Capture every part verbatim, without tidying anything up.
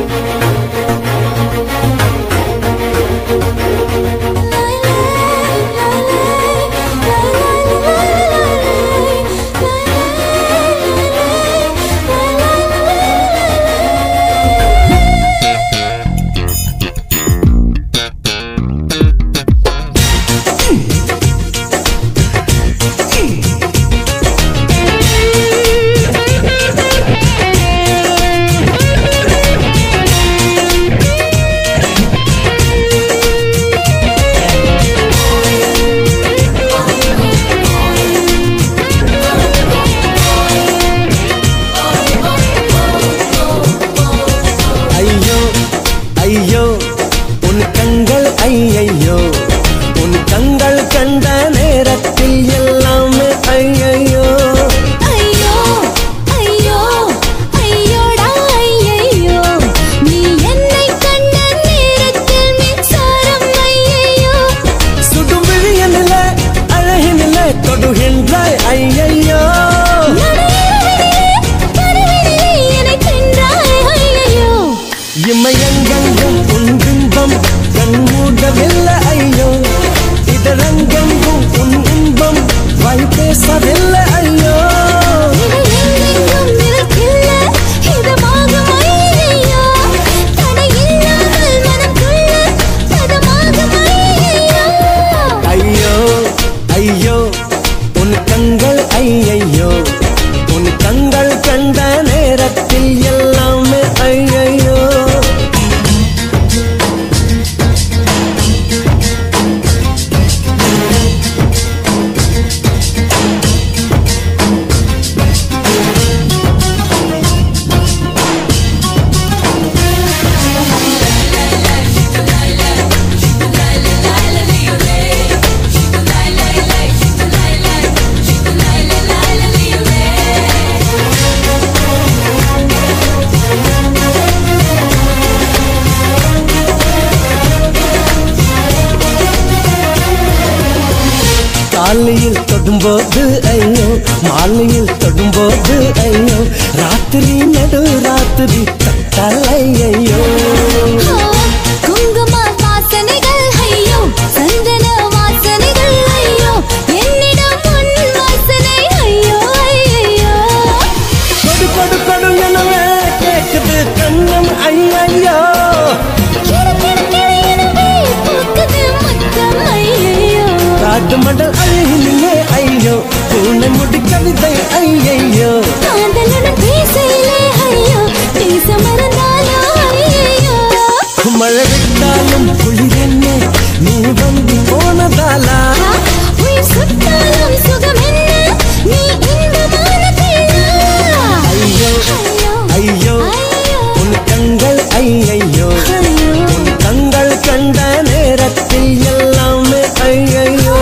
மாலையில் தொடும்போது ஐயோ மாலையில் தொடும்போது ஐயோ ராத்திரி நடு ராத்திரி தட்டலை ஐயோ குங்கும வாசனைகள் ஐயோ சந்தன வாசனைகள் ஐயோ என்னிடம் உன் வாசனை ஐயோ ஐயோ கொடு கொடு கொடு எனவே கேக்குது கண்ணம் ஐயோ காட்டு மடல் அழகிலே ஐயோ பூனை முடி கவிதை ஐயோ காதலுடன் பேசையிலே ஐயோ பேச மறந்தாலோ ஐயோ மழை விட்டாலும் குளிரென்ன நீ வந்து போனதாலா உயிர் சுட்டாலும் சுகம் என்ன நீ இன்பமான பிள்ளா ஐயோ ஐயோ உன் கண்கள் ஐயோ உன் கண்கள் கண்ட நேரத்தில் எல்லாமே ஐயோ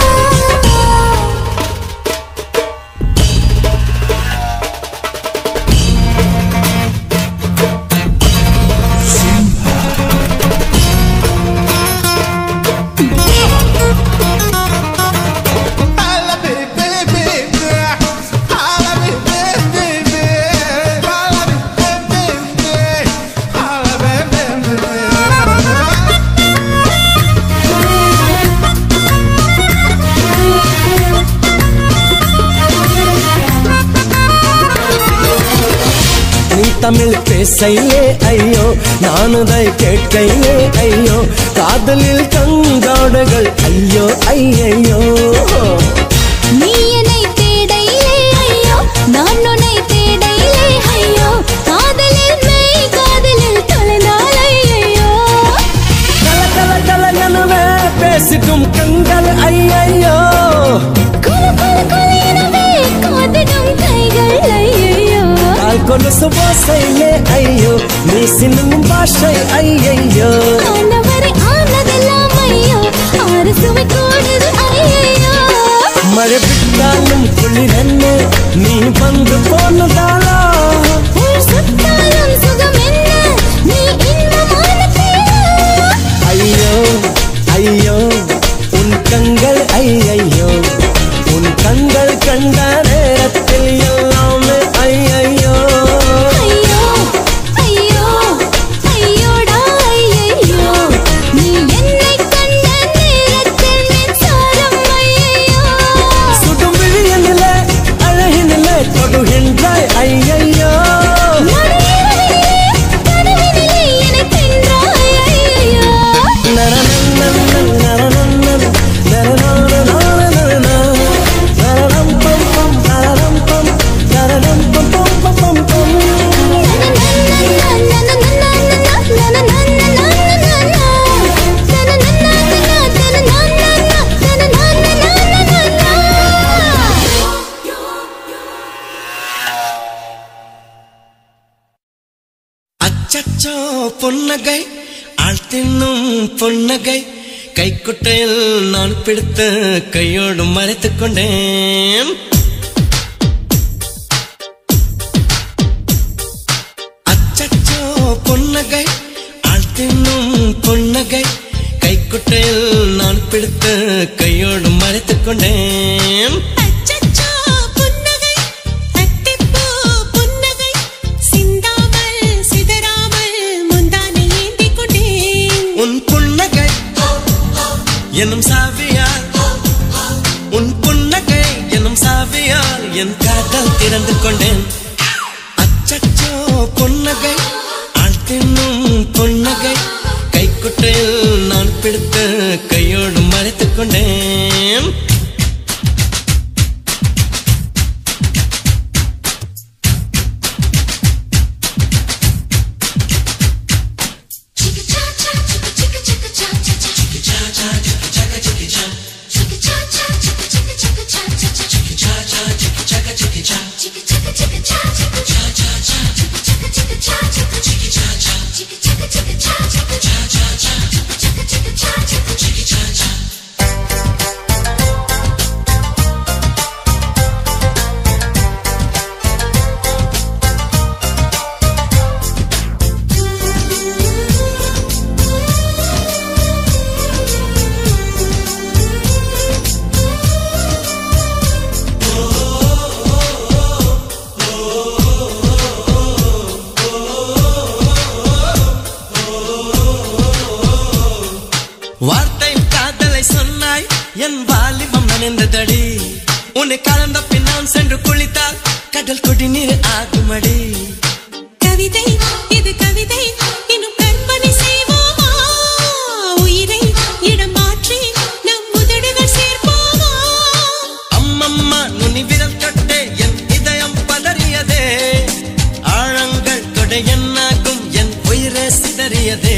தமிழ் பேசையிலே ஐயோ நானுதை கேட்கையிலே ஐயோ காதலில் கங்காடுகள் ஐயோ ஐயோ நீ என்னை தேடையிலே ஐயோ நான் உன்னை தேடையிலே ஐயோ காதலில் மெய் காதலில் தொலைந்தால் ஐயோ கல கல கல எனவே பேசிட்டும் கண்கள் ஐயோ குல குல குல எனவே காதிடும் கைகள் ஐயோ கால் கொலுசு வாசையிலே ஐயோ நீ சின்னும் பாஷை ஐயோ ஆனவரை ஆனதெல்லாம் ஐயோ ஆறு சுவை கூடுது ஐயோ மழை விட்டாலும் குளிரென்ன நீ வந்து போனதாலா உயிர் சுட்டாலும் சுகம் என்ன நீ இன்பமான பிள்ளா ஐயோ ஐயோ உன் கண்கள் ஐயோ உன் கண்கள் கண்ட நேரத்தில் எல்லாமே ஐயோ ஐயோ ஐயோ அச்சச்சோ பொன்னகை ஆள் தின்னும் பொன்னகை கைக்குட்டையில் நான் பிடித்து கையோடு மறைத்துக் கொண்டேன். அச்சச்சோ பொன்னகை ஆள் தின்னும் பொன்னகை கைக்குட்டையில் நான் பிடித்து கையோடு மறைத்துக் கொண்டேன். எனும் சாவியால் உன் புன்னகை எனும் சாவியால் என் காதல் திறந்து கொண்டேன். அச்சச்சோ பொன்னகை ஆள் தின்னும் பொன்னகை கைக்குட்டையில் நான் பிடித்து கையோடு மறைத்துக் கொண்டேன். வார்த்தை காதலை சொன்னாய் என் வாலிபம் நனைந்ததடி. உன்னை கலந்த பின் நான் சென்று குளித்தால் கடல் குடிநீர் ஆகுமடி. கவிதை இது கவிதை இன்னும் கற்பனை செய்வோமா? உயிரை இடம் மாற்றி நம் உதடுகள் சேர்ப்போமா? அம்மம்மா நுனி விரல் கட்டே என் இதயம் பதறியதே. ஆழங்கள் கொடை என்னாகும் என் உயிரே சிதறியதே.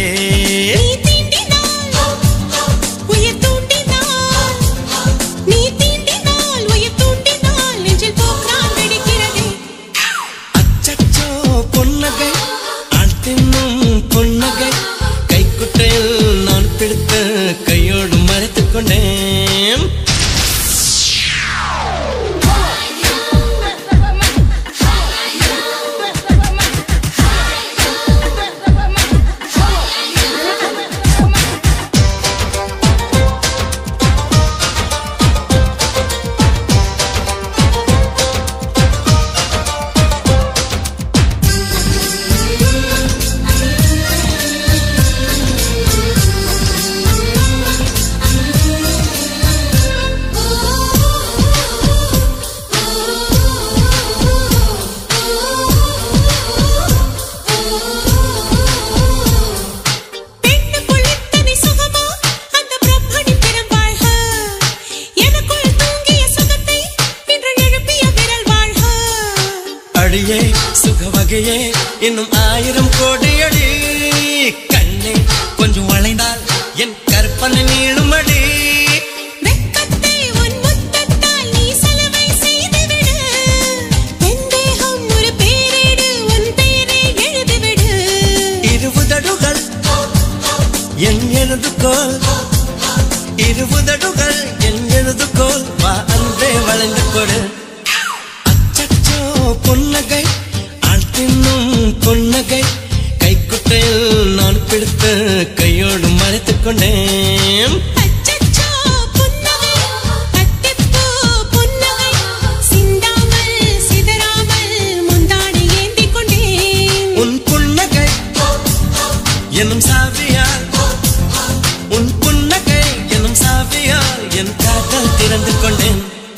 கையோடு மறைத்துக் கொண்டேன். அடியே சுகவகையே இன்னும் ஆயிரம் கோடியடி. கண்ணே கொஞ்சம் வளைந்தால் என் கற்பனை நீளுமடி. வெட்கத்தை உன் முத்தத்தால் நீ சலவை செய்துவிடு. என் தேகம் ஒரு பேரேடு உன் பெயரை எழுதிவிடு. இருபுதடுகள் என் எழுதுகோல் இருபுதடுகள் என் எழுதுகோல் வா அன்றே வளைந்து கொடு. பொன்னகை ஆள் தின்னும் பொன்னகை கைக்குட்டையில் நான் பிடித்து கையோடு மறைத்துக் கொண்டேன். அச்சச்சோ பொன்னகை அத்திப்பூ பொன்னகை சிந்தாமல் சிதறாமல் முந்தானை ஏந்திக் கொண்டேன். உன் புன்னகை எனும் சாவியால் உன் புன்னகை எனும் சாவியால் என் காதல் திறந்து கொண்டேன்.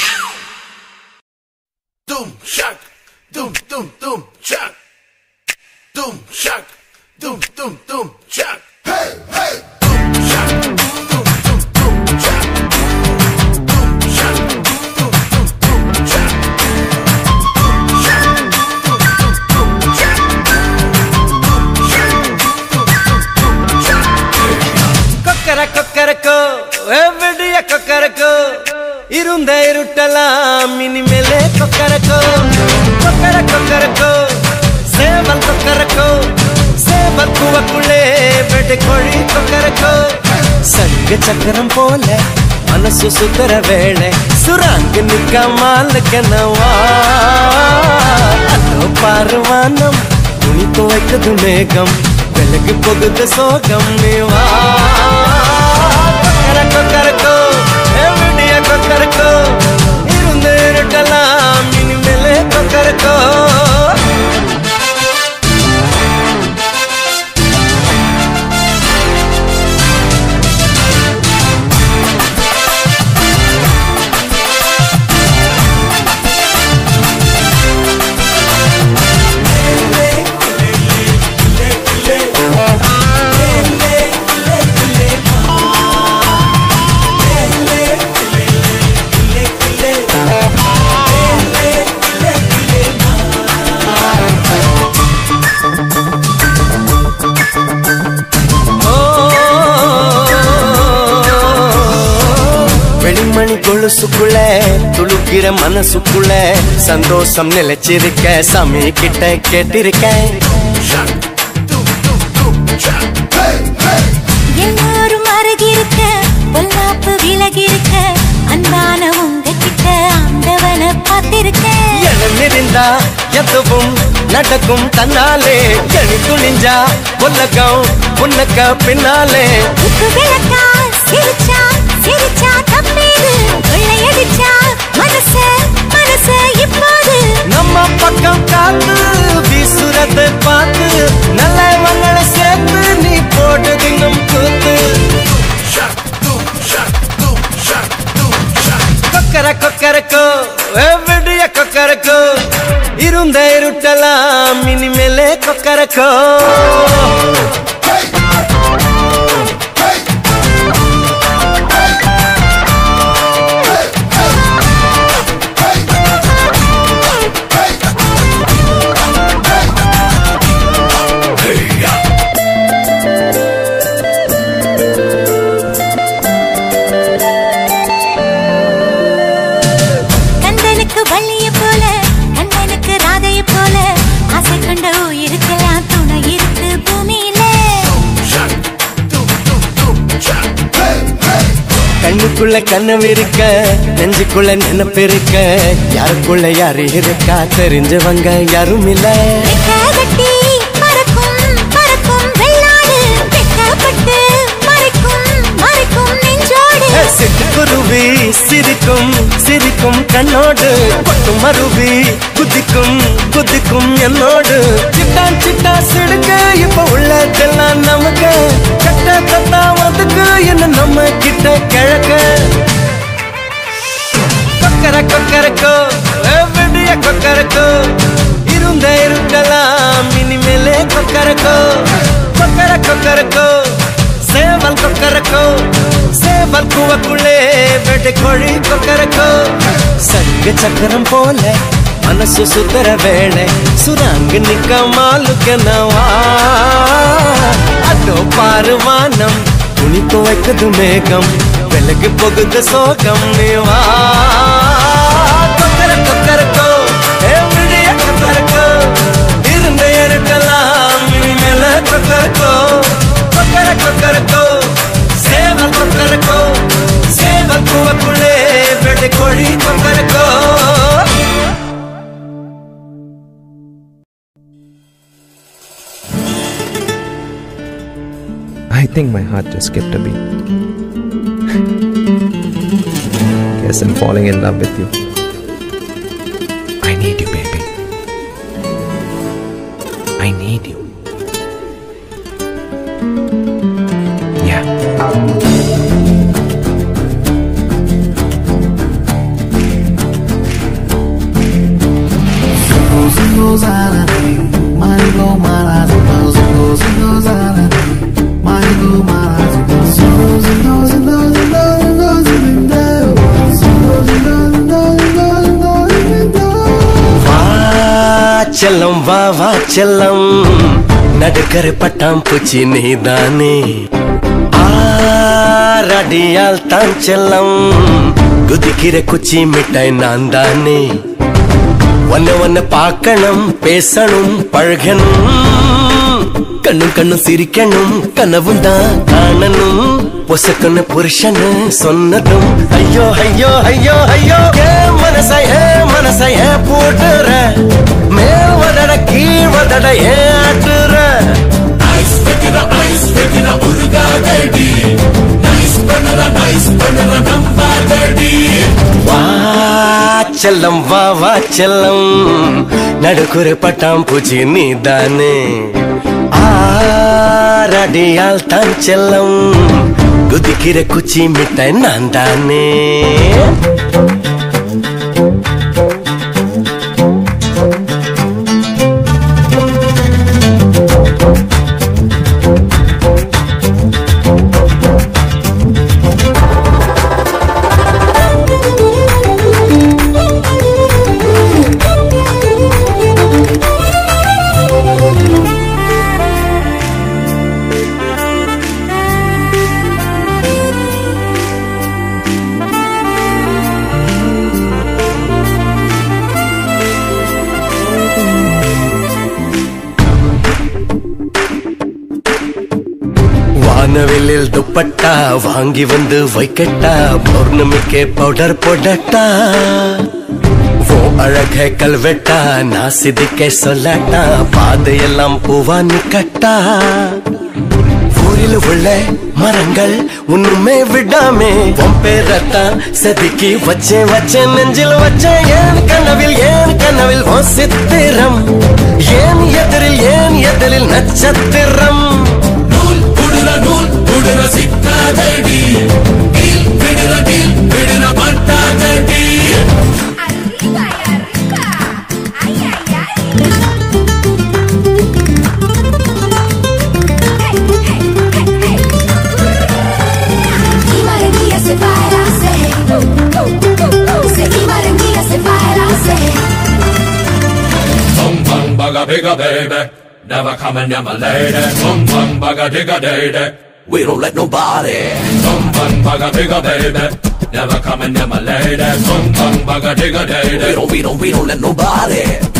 Dum shak, dum dum dum shak, dum shak, dum dum dum shak, hey hey, dum shak, dum dum dum shak, dum shak, dum dum dum shak, dum shak, dum dum dum shak, dum shak, dum dum dum shak. கொக்கர Kokkarakko எவ்வடிய Kokkarakko இருந்த இருட்டலாம் இனிமேலே கொக்கரக்கோ கொக்கர கொக்கரக்கோ சேவல் கொக்கரக்கோ சேவல் சங்க சக்கரம் போல மனசு சுத்தர வேளை சுராங்க நிக்க மாலுக்கனவா அதோ பாருவானம் துணி துவைக்குது மேகம் வெலகு போகுது சோகம் நீவா கொக்கரக்கோ கரக்கோ எவிடிய கொக்கரக்கோ இருந்து இருட்டலாம் இனிமேலே கொக்கரக்கோ கொலுசுக்குள்ள துளுக்கிற மனசுக்குள்ள சந்தோஷம் நிலைச்சிருக்க சாமி கிட்ட கேட்டிருக்கேன் எல்லாரும் அருகிருக்க பொல்லாப்பு விலகிருக்க அன்பான உங்க கிட்ட ஆண்டவனை பார்த்திருக்கேன் எழுந்திருந்தா எதுவும் நடக்கும் தன்னாலே எணி துணிஞ்சா உலகம் உனக்க பின்னாலே விளக்கா சிரிச்சா சிரிச்சா தப்பேது கொள்ளையடிச்சா மனச மனச இப்போது நம்ம பக்கம் காத்து வீசுறத பார்த்து நல்லவங்களை சேர்த்து நீ போடுது நம் கூத்து கொக்கர கொக்கரக்கோ எவிடிய கொக்கரக்கோ இருந்த இருட்டலாம் இனிமேலே கொக்கரக்கோ கண்ணுக்குள்ள கனவு இருக்க நெஞ்சுக்குள்ள நினைப்பு இருக்க யாருக்குள்ள யாரு இருக்கா தெரிஞ்சவங்க யாரும் இல்ல சிட்டுக்குருவி சிரிக்கும் சிரிக்கும் கண்ணோடு கொட்டு மருவி குதிக்கும் குதிக்கும் என்னோடு சிட்டான் சிட்டா சிடுக்க இப்ப உள்ளதெல்லாம் நமக்கு கட்ட கத்தா வந்துக்கு என்ன நம்ம கிட்ட கிழக்க கொக்கர கொக்கரக்கோ எவிடிய கொக்கரக்கோ இருந்த இருக்கலாம் இனிமேலே கொக்கரக்கோ கொக்கர கொக்கரக்கோ சேவல் கொக்கரக்கோ சேவல் கூவக்குள்ளே வெட்டு கோழி கொக்கரக்கோ சங்க சக்கரம் போல மனசு சுத்தர வேளை சுராங்க நிக்க மாலுக்கனவா அதோ பாருவானம் துணி துவைக்குது மேகம் வெலகு போகுது சோகம் நீவா கொக்கர கொக்கரக்கோ எவிடிய கொக்கரக்கோ இருந்த இருக்கலாம் இனிமேல கொக்கரக்கோ கொக்கர கொக்கரக்கோ சேவல் கொக்கரக்கோ சேவல் கூவக்குள்ளே வெட்டு கோழி Kokkarakko I think my heart just skipped a beat. Guess I'm falling in love with you. I need you, baby. I need you. Yeah. செல்லம் வா வா செல்லம் நடுக்கரை பட்டாம் பூச்சி நீதானே ஆரடியால் தான் செல்லம் குதிக்கிற குச்சி மிட்டாய் நான் தானே ஒன்ன ஒன்ன பார்க்கணும் பேசணும் பழகணும் கண்ணும் கண்ணும் சிரிக்கணும் கனவும் தான் காணணும் பொசக்கன்னு புருஷன்னு சொன்னதும் ஐயோ ஐயோ ஐயோ ஐயோ ஏ மனச ஏ மனச ஏ போட்டுற மேல் வதட கீழ் வதட ஏ ஆட்டுற ஐஸ் வைக்கிற ஐஸ் வைக்கிற உருகாதடி நைஸ் பண்ணற நைஸ் பண்ணற நம்பாதடி வா செல்லம் வா வா செல்லம் நடுக்குற பட்டாம் பூச்சி நீதானே ஆரடியால் தான் செல்லம் குதிக்கிற குச்சி மிட்டாய் நான் தானே வானவெளியில் துப்பட்டா வாங்கி வந்து வைக்கட்டா பௌர்ணமிக்கே பவுடர் போடட்டா ஓ அழக கல்வெட்டா நான் சிதிக்க சொல்லட்டா பாதையெல்லாம் பூவா நிக்கட்டா ஊரில் உள்ள மரங்கள் ஒண்ணுமே விடாமே உன் பேரத்தான் செதுக்கி வச்சேன் வச்சேன் நெஞ்சில் வச்சேன் ஏன் கனவில் ஏன் கனவில் ஓ சித்திரம் ஏன் எதிரில் ஏன் எதிரில் நட்சத்திரம் நூல் புடுற சிக்காதடி டீல் விடுற டீல் விடுற மாட்டாதடி Bum bum bugga bigga baby, never coming near my lady. Bum bum bugga digga day. We don't let nobody. Bum bum bugga bigga baby, never coming near my lady. Bum bum bugga digga day. We don't, we don't, we don't let nobody.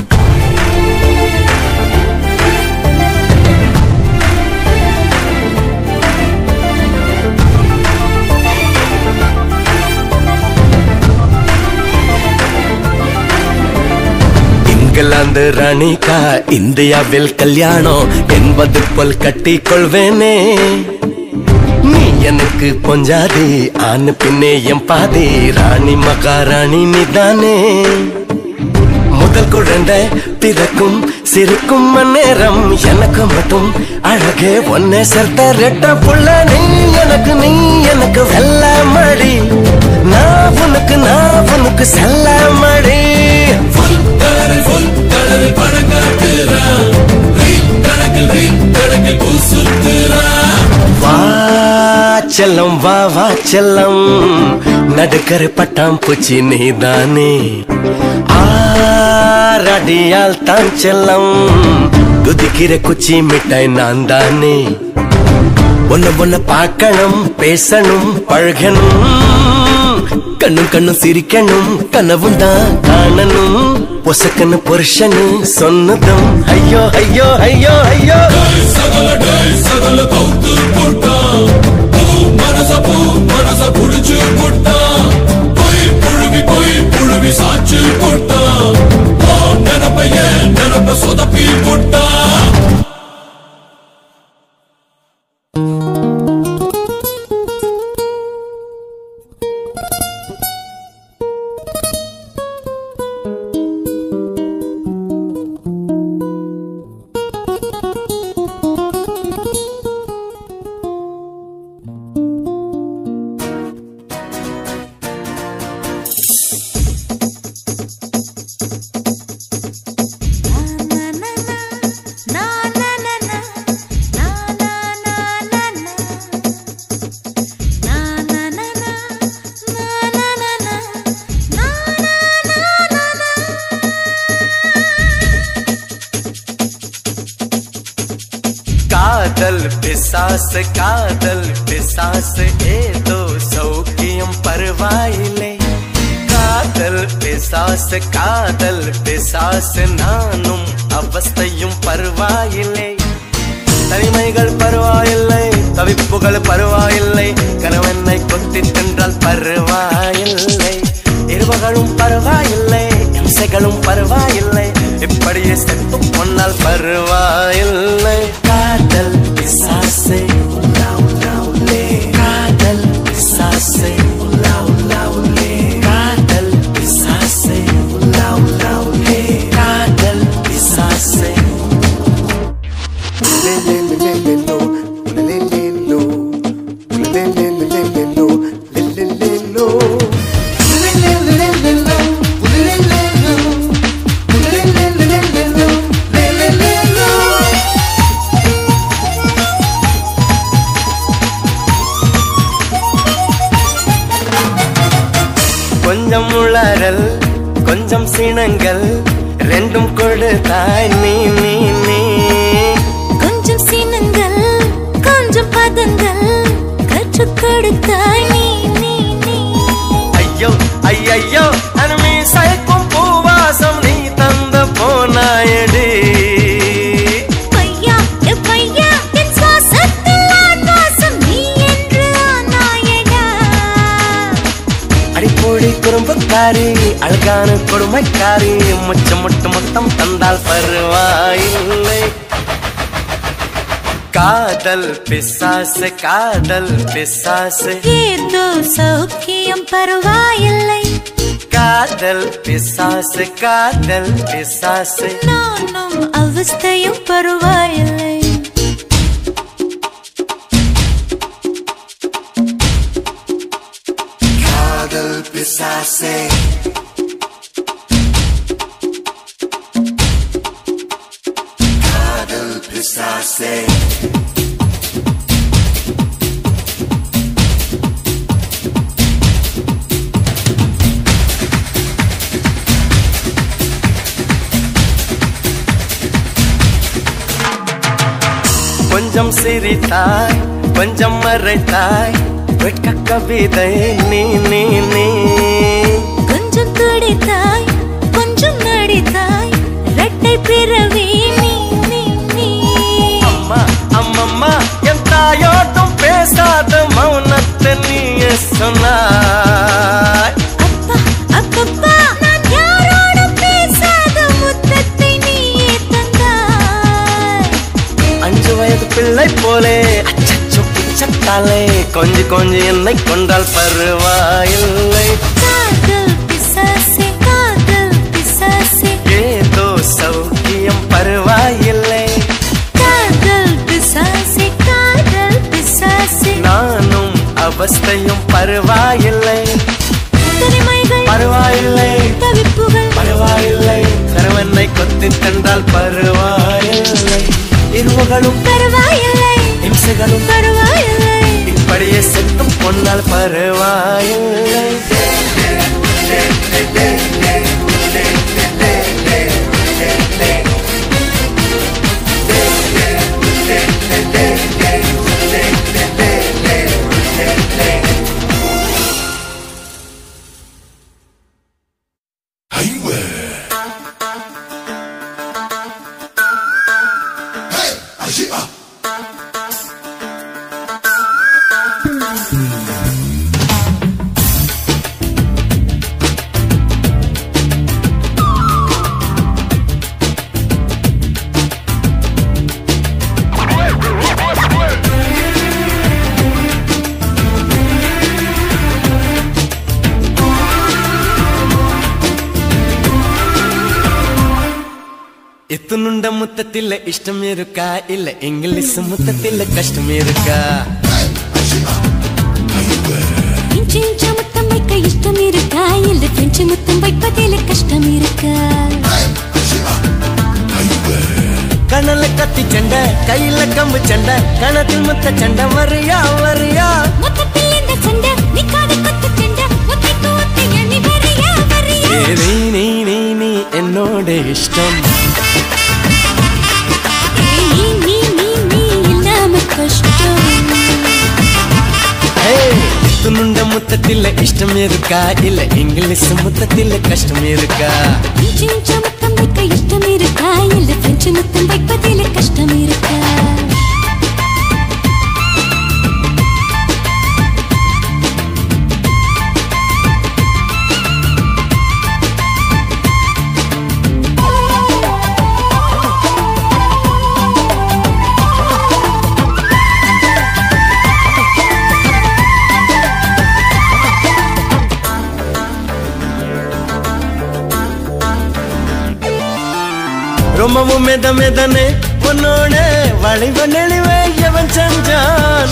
England ராணிக்கா இந்தியாவில் கல்யாணம் என்பது போல் கட்டி கொள்வேனே நீ எனக்கு பொஞ்சாதி ஆணு பின்னே என் பாதி ராணி மகாராணி நீதானே முதல் குழந்தை பிறக்கும் சிரிக்கும் நேரம் எனக்கு மட்டும் அழகே ஒன்னே சேர்த்த ரெட்ட புள்ள நீ எனக்கு நீ எனக்கு வெள்ள மடி நான் உனக்கு நான் உனக்கு செல்ல மடி Full கடலில் படங்காட்டுறா ரீல் கணக்கில் ரீல் கணக்கில் பூசுத்துறா வா செல்லம் வா வா செல்லம் நடுக்கர பட்டாம் பூச்சி நீதானே ஆரடியால் தான் செல்லம் குதிக்கிற குச்சி மிட்டாய் நான் தானே ஒன்ன ஒன்ன பார்க்கணும் பேசணும் பழகணும் கண்ணும் கண்ணும் சிரிக்கணும் கனவும் தான் காணணும் பொசக்கன்னு புருஷன்னு சொன்னதும் ஐயோ ஐயோ ஐயோ ஐயோ சகல டை சகல கவுத்து போட்டா பூ மனச பூ மனச புடிச்சு போட்டா போய் புழுவி போய் புழுவி சாச்சு போட்டா நினப்பைய நினப்ப சொதப்பி போட்டா காதல் பிசாசு காதல் பிசாசு ஏதோ சௌக்கியம் பரவாயில்லை காதல் பிசாசு காதல் பிசாசு நானும் அவஸ்தையும் பரவாயில்லை தனி தனிமைகள் பரவாயில்லை, தவிப்புகள் பரவாயில்லை, கணவனை கொத்தி தின்றால் பரவாயில்லை. இருவகளும் பரவாயில்லை, இம்சைகளும் பரவாயில்லை, இப்படியே செத்து பொன்னால் பரவாயில்லை. காதல் பிசாசே உலா உலா உலே, காதல் பிசாசே உலா உலா உலே, காதல் பிசாசே உலா உலா உலே, காதல் பிசாசே. கொஞ்சம் உளறல் கொஞ்சம் சினங்கள் ரெண்டும் கொடுத்தாய் நீ நீ நீ. கொஞ்சம் சினங்கள் கொஞ்சம் பதங்கள் கற்றுக் கொடுத்தாய் நீ நீ நீ. ஐயோ ஐயோ அனுமி சயக்கும் பூவாசம் நீ தந்த போனாயடி. பையா பையா என் சுவாசத்தில் ஆத்வாசம் நீ என்று ஆனாயடா. அடிப்பொடி குறும்புக்காரி அழகான கொடுமைக்காரி, முச்சம் முட்டு மொத்தம் தந்தால் பரவாயில்லை. காதல் பிசாசு காதல் பிசாசு ஏதோ சௌக்கியம் பரவாயில்லை. காதல் பிசாசு காதல் பிசாசு நானும் அவஸ்தையும் பரவாயில்லை. காதல் பிசாசே காதல் பிசாசே. கொஞ்சம் சிரித்தாய் கொஞ்சம் மறைத்தாய் வெட்க கவிதை நீ நீ நீ. கொஞ்சம் துடித்தாய் கொஞ்சம் நடித்தாய் இரட்டை பிறவி நீ நீ நீ. அம்மா அம்மம்மா என் தாயோட்டும் பேசாத மௌனத்தை நீயே சொன்னாய். அப்பா அப்பப்பா நான் யாரோடும் பேசாத முத்தத்தை நீயே தந்தாய். அஞ்சு வயது பிள்ளை போலே அச்சச்சோ பிச்சத்தாலே கொஞ்சி கொஞ்சி என்னை கொண்டால் பரவாயில்லை. காதல் பிசாசே காதல் பிசாசே ஏதோ சௌக்கியம் பரவாயில்லை. காதல் பிசாசே காதல் பிசாசே. நானும் அவஸ்தையும் பரவாயில்லை. தனிமைகள் பரவாயில்லை தவிப்புகள் பரவாயில்லை, கணவனை கொத்தி தந்தால் பரவாயில்லை. இருவகளும் பரவாயில்லை இம்சைகளும் பரவாயில்லை. இப்படியே செத்தும் பொன்னால் பரவாயில்லை. இத்துணுண்ட முத்தத்தில் இஷ்டம் இருக்கா இல்ல இங்கிலீஷ் முத்தத்தில் கஷ்டம் இருக்கா? இஞ்சி இஞ்சி முத்தம் வைக்க இஷ்டம் இருக்கா இல்ல பிரெஞ்சு முத்தம் வைப்பதில் கஷ்டம் இருக்கா? கணல கத்தி சண்டை கையில கம்பு சண்டை கணத்தில் முத்த சண்டை வரியா வரியா? முத்தத்தில் இந்த சண்டை நிக்காத கொத்து சண்டை முத்தைக்கு ஒத்தைய நீ வரியா வரியா? நீ நீ நீ நீ என்னோட இஷ்டம். நீ நீ நீ நீ இல்லாம கஷ்டம். இத்துணுண்ட முத்தத்தில் இஷ்டம் இருக்கா இல்ல இங்கிலீஷ் முத்தத்தில் கஷ்டம் இருக்கா? இஞ்சி இஞ்சி முத்தம் வைக்க இஷ்டம் இருக்கா இல்ல பிரெஞ்சு முத்தம் வைப்பதில் கஷ்டம் இருக்கா? இப்பவும் மெத மெதனே உன்னோட வளைவ நெளிவே எவன் செஞ்சான்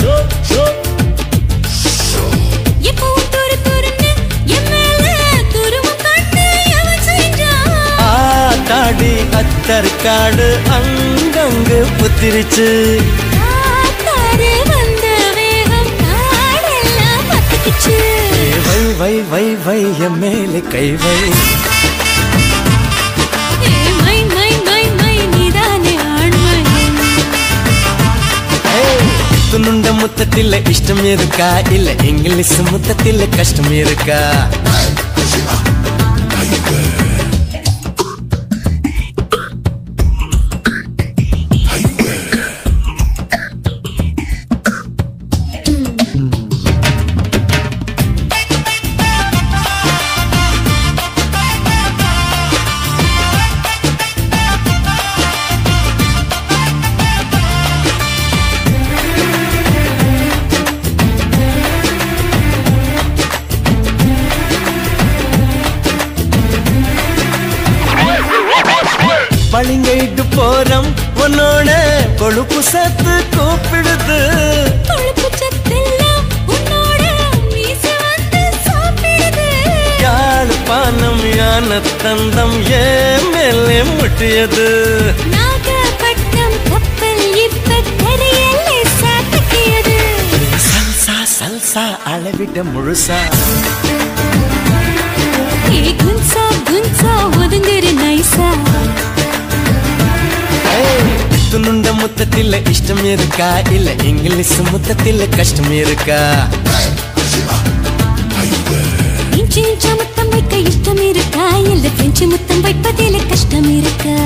எப்பவும் துரு துருன்னு என் மேல துருவம் காட்டு எவன் செஞ்சான் ஆத்தாடி அத்தர் காடு அங்கங்கு புத்திருச்சு காத்தாரு வந்த வேகம் காடெல்லாம் பத்திக்குச்சு வை வை வை வை என் மேலே கை வை மை மை மை மை நீதானே ஆண்மை துணுண்ட முத்தத்தில் இஷ்டம் இருக்கா இல்ல இங்கிலீஷ் முத்தத்தில் கஷ்டம் இருக்கா பளிங்கைட்டு போறோம் உன்னோட கொழுப்பு சத்து கூப்பிடுது கொழுப்பு சத்தெல்லாம் உன்னோட மீச வந்து சாப்பிடுது யாழ் பானம் யான தந்தம் ஏன் மேலே முட்டியது நாகப்பட்டினம் கப்பல் இப்ப கரையிலே சாத்திக்கியது சல்சா சல்சா அளவிட முழுசா ஏ குன்சா குன்சா ஒதுங்குற நைசா துணுண்ட முத்தத்தில் இஷ்டம் இருக்கா இல்ல இங்கிலீஷ் முத்தத்தில் கஷ்டம் இருக்கா இஞ்சி இஞ்சா முத்தம் வைக்க இஷ்டம் இருக்கா இல்ல பிரெஞ்சு முத்தம் வைப்பதில் கஷ்டம் இருக்கா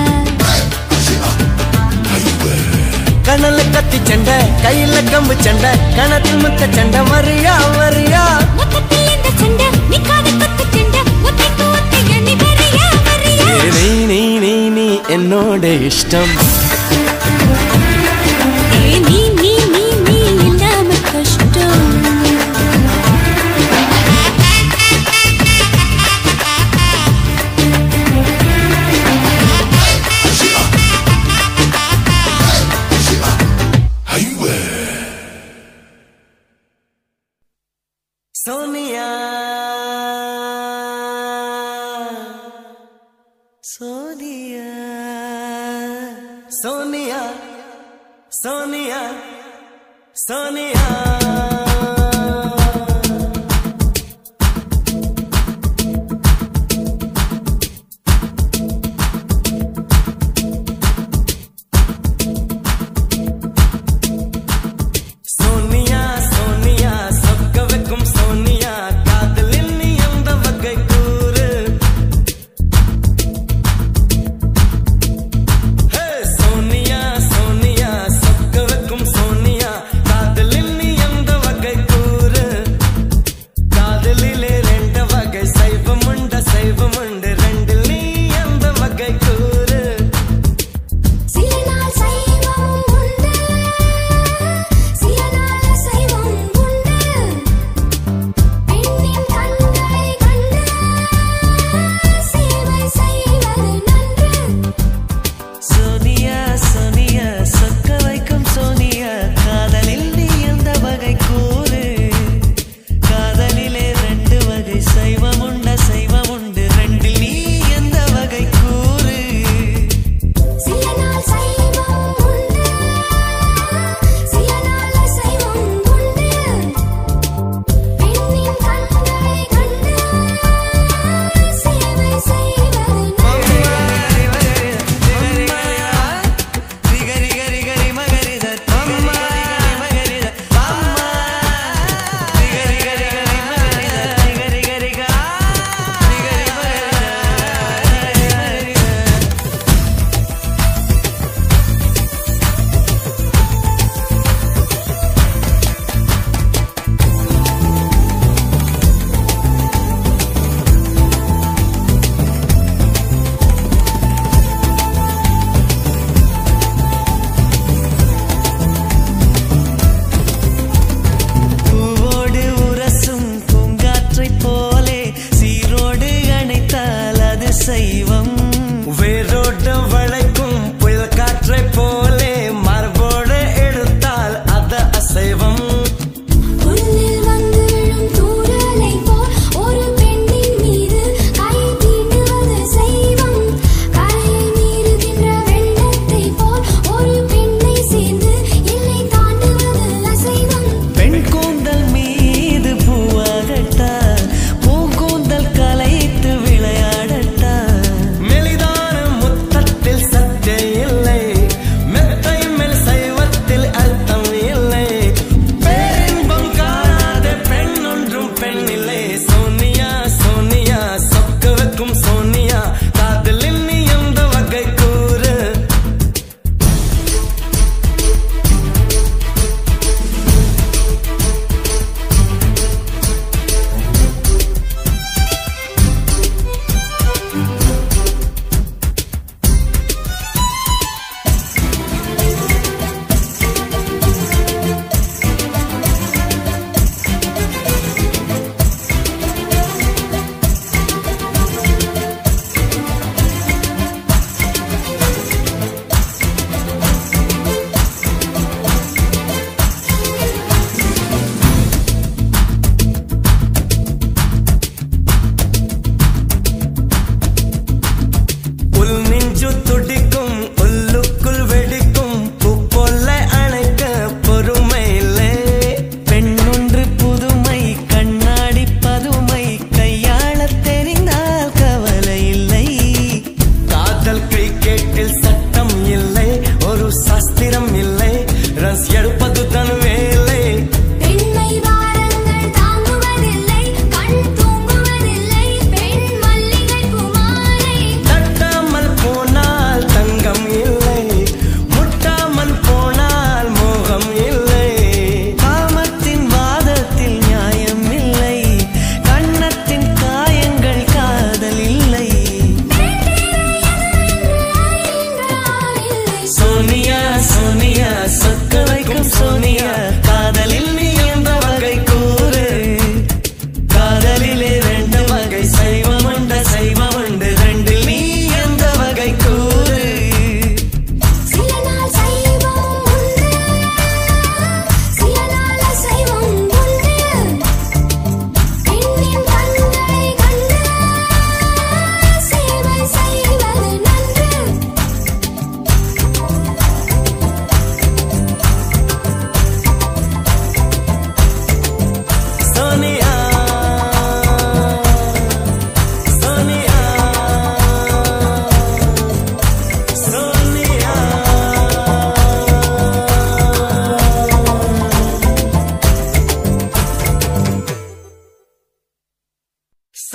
கணல கத்தி சண்டை கையில கம்பு சண்டை கணத்தில் முத்த சண்டை வரியா வரியா மொத்தத்தில் இந்த சண்டை நிக்காத கொத்து சண்டை ஒத்தைக்கு ஒத்தை எண்ணி வரியா வரியா நீ நீ நீ நீ என்னோட இஷ்டம் ஏ நீ நீ நீ நீ இல்லாம கஷ்டம் சோனியா சோனியா சோனியா சோனியா சோனியா சோனியா சோனியா சொக்க வைக்கும் சோனியா காதலின் நீ எந்த வகை கூறு ஹே சோனியா சோனியா சொக்க வைக்கும் சோனியா காதலின் நீ எந்த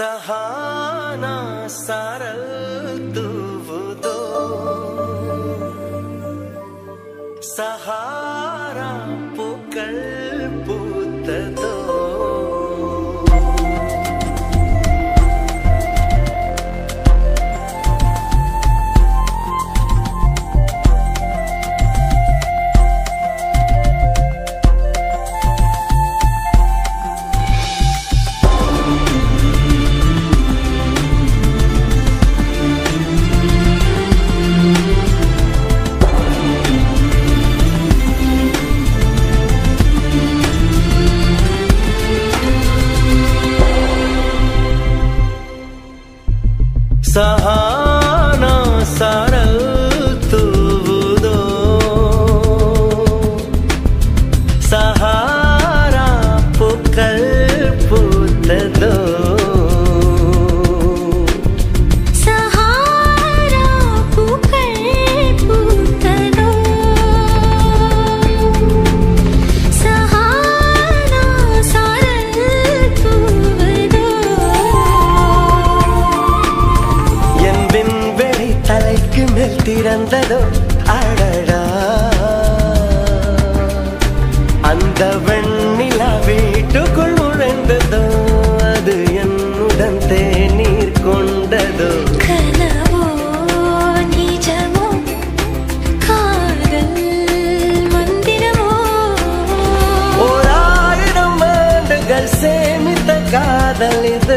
सहाना सारल तूवुदो सहारा पूक्कल पूत्तदो सहाना सारल तूवुदो सहारा पूक्कल पूत्तदो सहारा पूक्कल पूत्तदो सहारा सारल तूवुदो தலைக்கு மேல் திறந்ததோ அடடா அந்த வெண்ணிலா வீட்டுக்குள் நுழைந்ததோ அது என்னுடன் தேநீர் கொண்டதோ கனவோ நிஜமோ காதல் மந்திரமோ ஓராயிரம் ஆண்டுகள் சேமித்த காதல் இது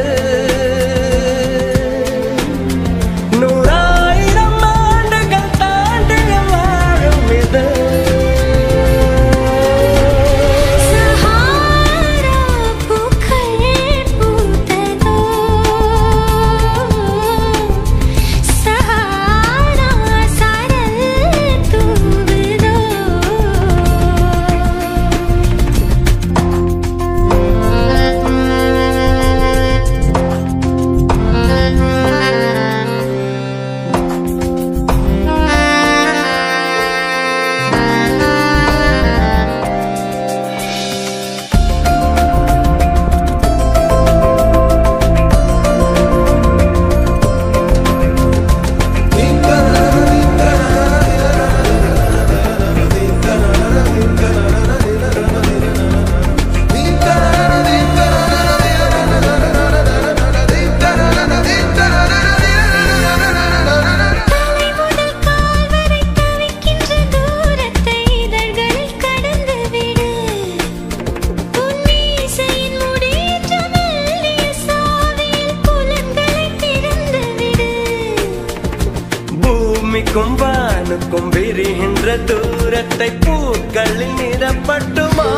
பூமிக்கும் வானுக்கும் விரிகின்ற தூரத்தை பூக்களில் நிறப்பட்டுமா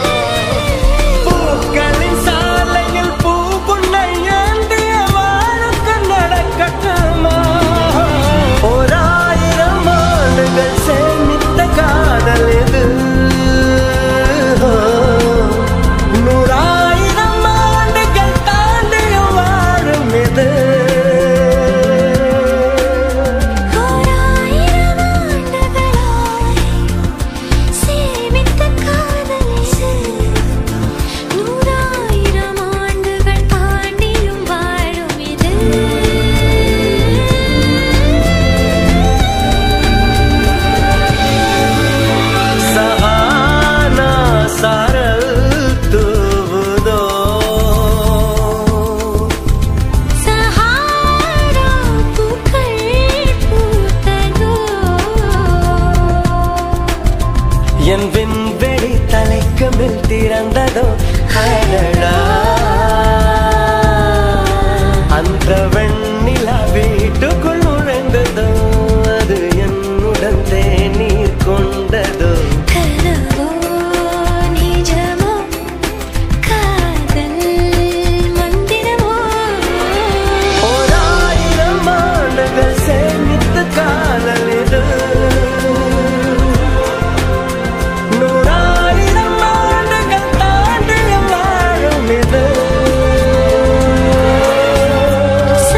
பூக்களின் சாலையில் பூ புன்னை ஏந்திய வாழுக்கு நடக்கட்டுமா ஓராயிரம் ஆண்டுகள் சேமித்த காதல் இது நூறாயிரம் ஆண்டுகள் தாண்டிய வாழும் இது என் விண்வெளி தலைக்கு மேல் திறந்ததோ அடடா அந்த வெண்ணிலா வீட்டுக்குள் நுழைந்ததோ அது என்னுடன் தேநீர் கொண்டதோ கனவோ நிஜமோ காதல் மந்திரமோ ஓராயிரம் ஆண்டுகள் சேமித்த காதல் இது நூறாயிரம் ஆண்டுகள் தாண்டிய வாழும் இது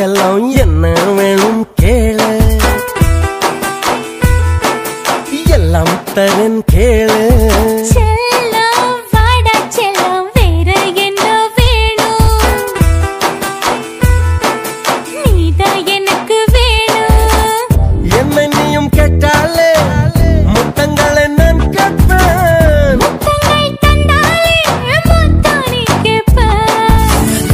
செல்லம் என்ன வேணும் கேளு எல்லாம் தரன் கேளு செல்லம் வாடா செல்லம் வேற என்ன வேணும் நீதான் எனக்கு வேணும் என்ன நீயும் கேட்டாலே முத்தங்களை நான் கேட்பேன் முத்தங்கள் தந்தாலே முத்தம் நீ கேட்பேன்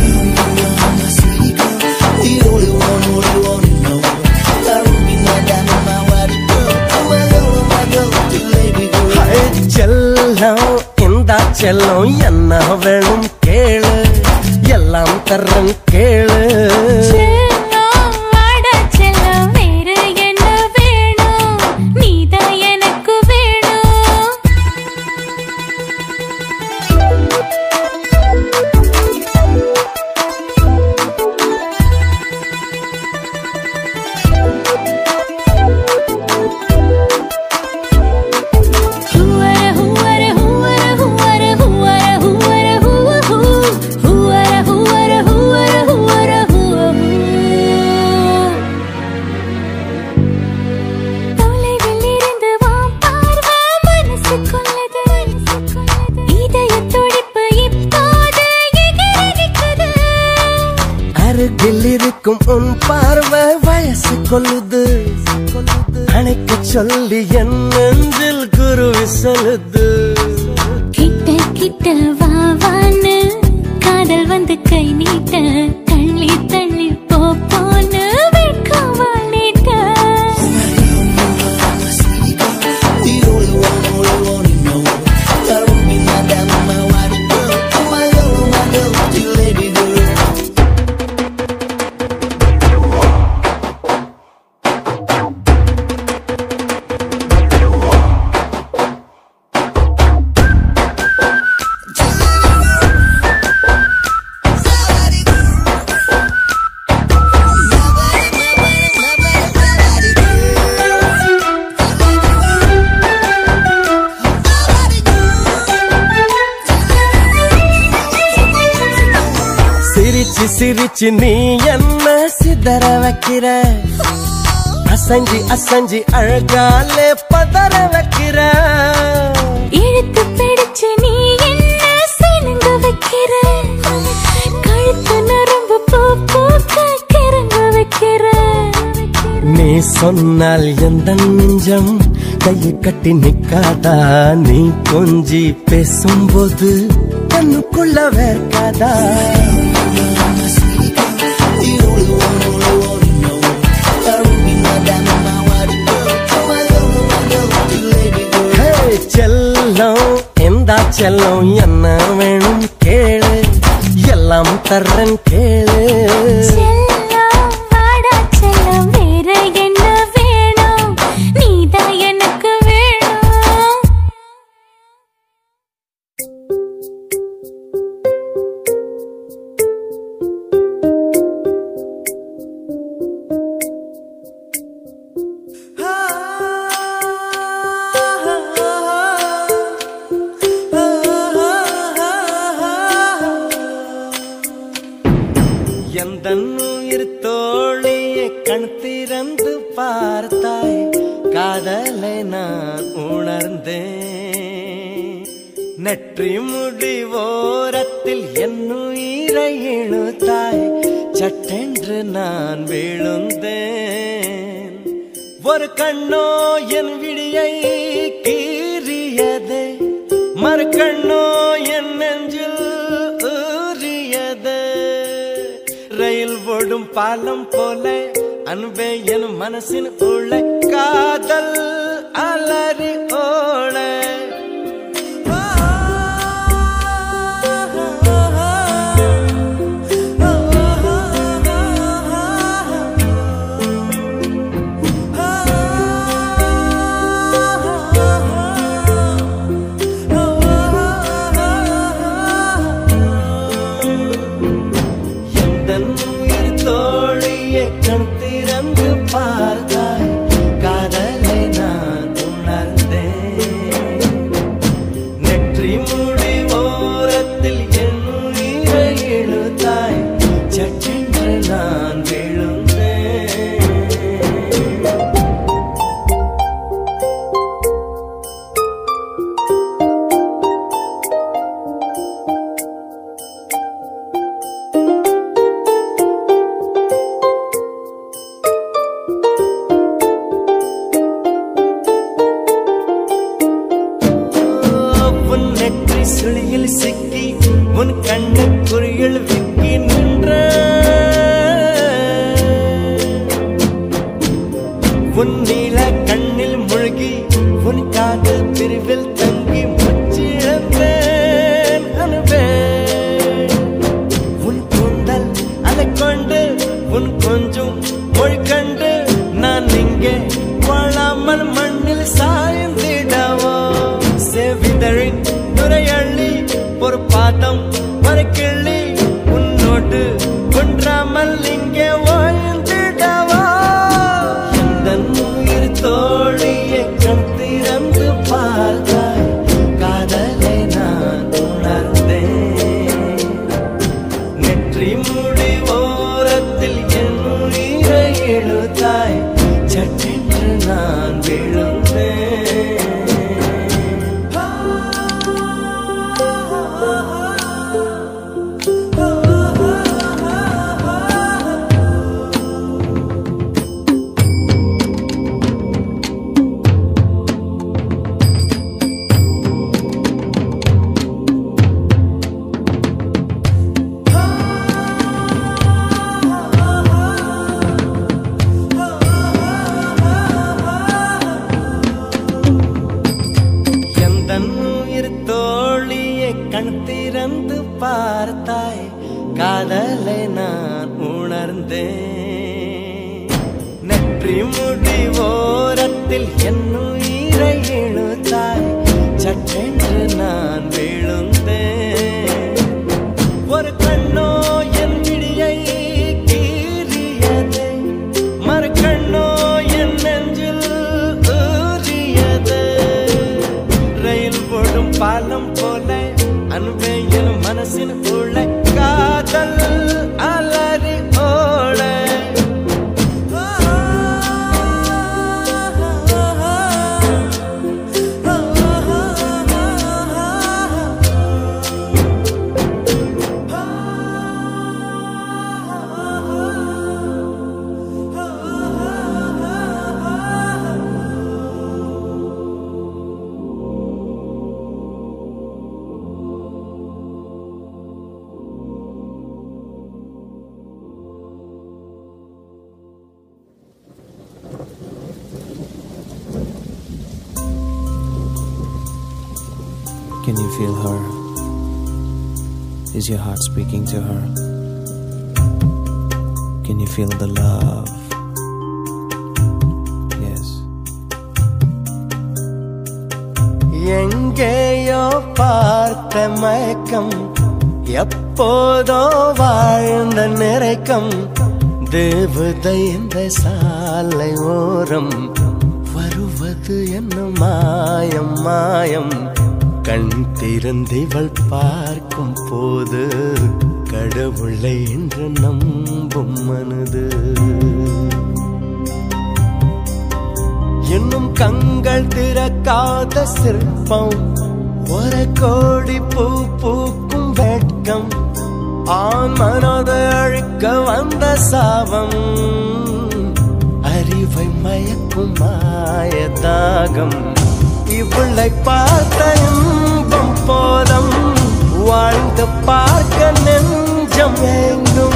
செல்லம் இந்த செல்லம் என்ன வேணும் கேளு எல்லாம் தரன் கேளு செல்லம் வாடா செல்லம் வேற என்ன வேணும் நீதான் எனக்கு வேணும் அருகில் இருக்கும் உன் பார்வை வயசு கொள்ளுது அணைக்க சொல்லி என் நெஞ்சில் குருவி சொல்லுது கிட்ட கிட்ட வா வான்னு காதல் வந்து கை நீட்ட தள்ளி தள்ளி போ போன்னு வெட்கமா நீட்ட சிரிச்சு சிரிச்சு நீ என்ன சிதற வைக்கிற அசஞ்சி அசஞ்சி அழகாலே பதற வைக்கிற இழுத்து பிடிச்சு நீ என்ன சினுங்க வைக்கிற கழுத்து நரம்பு பூ பூக்க கிறங்க வைக்கிற நீ சொன்னால் எந்த நெஞ்சம் கையை கட்டி நிக்காதா நீ கொஞ்சி பேசும்போது கண்ணுக்குள்ள வேர்க்காதா செல்லம் எந்த செல்லம் என்ன வேணும் கேளு எல்லாம் தர்றன் கேளு செல்லம் வாடா செல்லம் வேற என்ன வேணும் நீதான் எனக்கு வேணும் எந்தன் உயிர் தோழியை கண் திறந்து பார்த்தாய் காதலை நான் உணர்ந்தேன் நெற்றி முடி ஓரத்தில் என் உயிரை இழுத்தாய் சட்டென்று நான் விழுந்தேன் ஒரு கண்ணோ என் விழியை கீறியதே மறு கண்ணோ என் நெஞ்சில் ஊறியதே ரயில் ஓடும் பாலம் போல அன்பே என் மனசின் உள்ள காதல் அலறி ஓட தோழியை கண் திறந்து பார்த்தாய் காதலை நான் சுழியில் சிக்கி உன் கண்ணு குறியில் விக்கி நின்ற உன் நீல கண்ணில் முழுகி உன் காது பிரிவில் தங்கி முச்சிழந்தேன் அனுபே உன் கூந்தல் அதை கொண்டு உன் கொஞ்சம் மொழி கண்டு நான் இங்கே வாழாமல் மண்ணில் சாய்ந்திடவோ செவிதழின் துறையள்ளி ஒரு பாதம் ஒரு கிள்ளி உன்னோடு கொன்றாமல் இங்கே வாழ்ந்திடவோ இந்த உயிர் தோழியை கண் திறந்து பார்த்தாய் காதலை நான் உணர்ந்தேன் நெற்றி முடி ஓரத்தில் என் உயிரை எழுதாய் சட்டென்று நான் விழுந்தேன் கண் திறந்து பார்த்தாய் காதலை நான் உணர்ந்தேன் நெற்றி முடி ஓரத்தில் என் உயிரை இழுத்தாய் சட்டென்று நான் விழுந்தேன் ஒரு கண்ணோ என் விழியை கீறியது மறு கண்ணோ என் நெஞ்சில் ஊறியது ரயில் போடும் பாலம் போல அன்பே என் மனசின் உள்ள காதல் அலறி ஓட Can you feel her? Is your heart speaking to her? Can you feel the love? Yes. எங்கேயோ பார்த்த மயக்கம் எப்போதோ வாழ்ந்த நிறைக்கம் தேவதை இந்த சாலை ஓரம் வருவது என்ன மாயம் மாயம் கண் திறந்திவள் பார்க்கும் போது கடவுளை என்று நம்பும் மனது இன்னும் கண்கள் திறக்காத சிற்பம் ஒரு கோடி பூ பூக்கும் வெட்கம் ஆண் மனதை அழிக்க வந்த சாபம் அறிவை மயக்கும் மாய தாகம் இவளை பார்த்த இன்பம் போதும் வாழ்ந்து பார்க்க நெஞ்சம் எங்கும்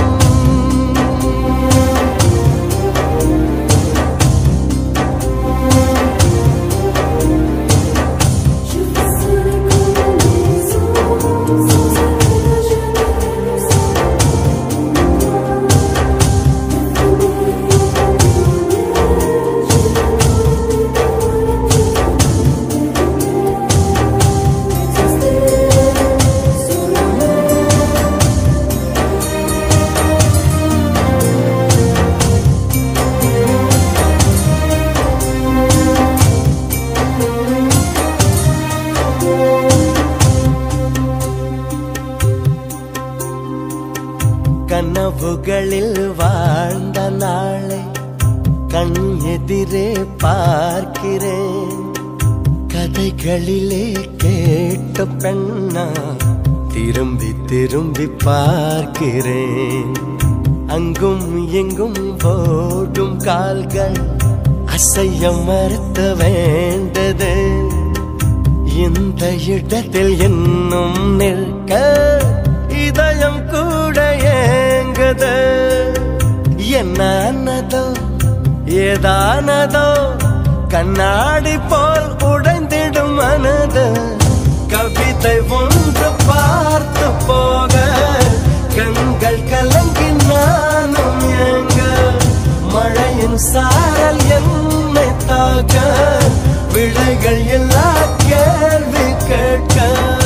கனவுகளில் வாழ்ந்த நாளை கண் எதிரே பார்க்கிறேன் கதைகளிலே கேட்ட பெண்ணா திரும்பி திரும்பி பார்க்கிறேன் அங்கும் எங்கும் ஓடும் கால்கள் அசைய மறுத்த வேண்டது இந்த ஓரிடத்தில் என்னும் நிற்க இதயம் கூட ஏங்குது. என்னதோ ஏதானதோ கண்ணாடி போல் உடைந்திடும் மனது. கவிதை ஒன்று பார்த்து போக கண்கள் கலங்கி நானும் ஏங்க. மழையின் சாரல் என்னை தாக்க விடைகள் எல்லா கேள்வி கேட்க.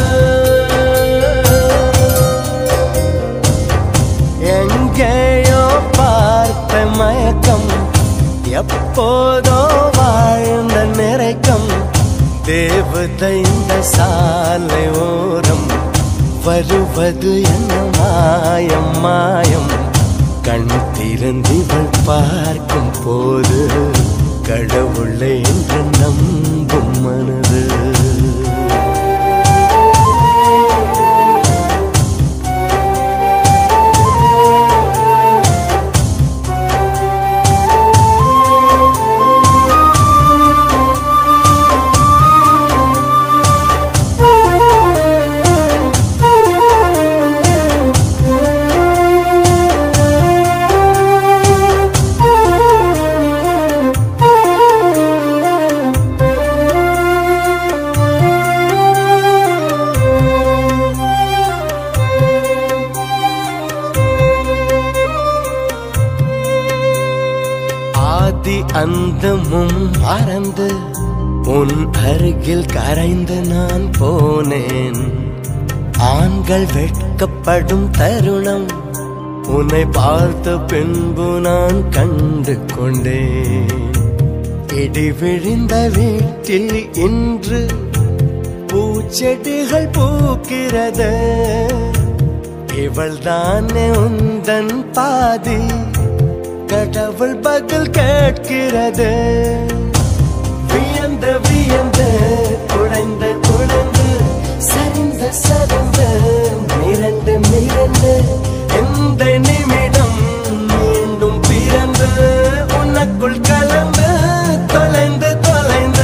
எங்கேயோ பார்த்த மயக்கம் எப்போதோ வாழ்ந்த நிறைக்கம். தேவதை இந்த சாலை ஓரம் வருவது என்ன மாயம் மாயம். கண் திறந்திவள் பார்க்கும் போது கடவுளை என்று நம்பும் மனது. அந்தமும் மறந்து உன் அருகில் கரைந்து நான் போனேன். ஆண்கள் வெட்கப்படும் தருணம் உன்னை பார்த்த பின்பு நான் கண்டு கொண்டேன். இடி விழுந்த வீட்டில் இன்று பூச்செடிகள் பூக்கிறது. இவள் தானே உந்தன் பாதி கடவுள் பதில் கேட்கிறது. வியந்து வியந்து குழைந்து குழைந்து சரிந்து சரிந்து மிரண்டு மிரண்டு எந்த நிமிடம் மீண்டும் பிறந்து உனக்குள் கலந்து தொலைந்து தொலைந்து.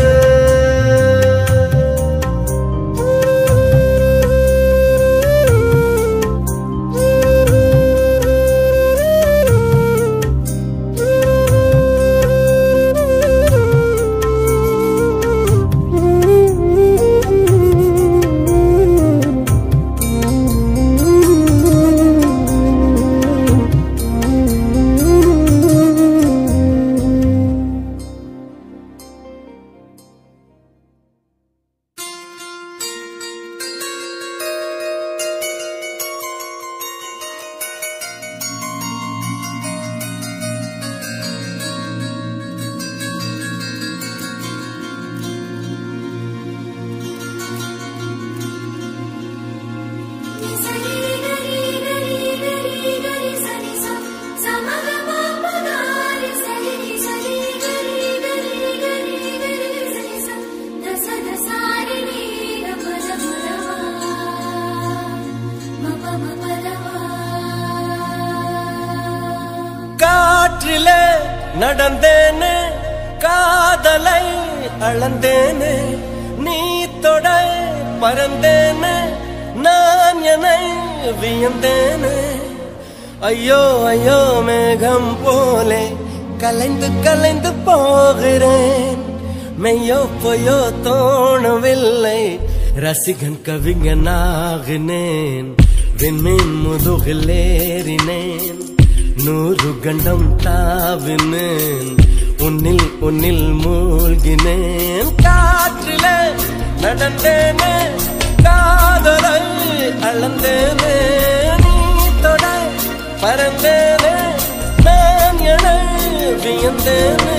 காற்றிலே நடந்தேனே காதலை அளந்தேனே. நீ தொட பறந்தேனே நான் என்னை வியந்தேனே. ஐயோ ஐயோ மேகம் போலே கலைந்து கலைந்து போகிறேன். மெய்யோ பொய்யோ தோணவில்லை ரசிகன் கவிஞனாகினேன். விண்மீன் முதுகில் ஏறினேன் நூறு கண்டம் தாவினேன். உன்னில் உன்னில் மூழ்கினேன். காற்றிலே நடந்தேனே காதலை அளந்தேனே. நீ தொட பறந்தேனே நான் என்னை வியந்தேனே.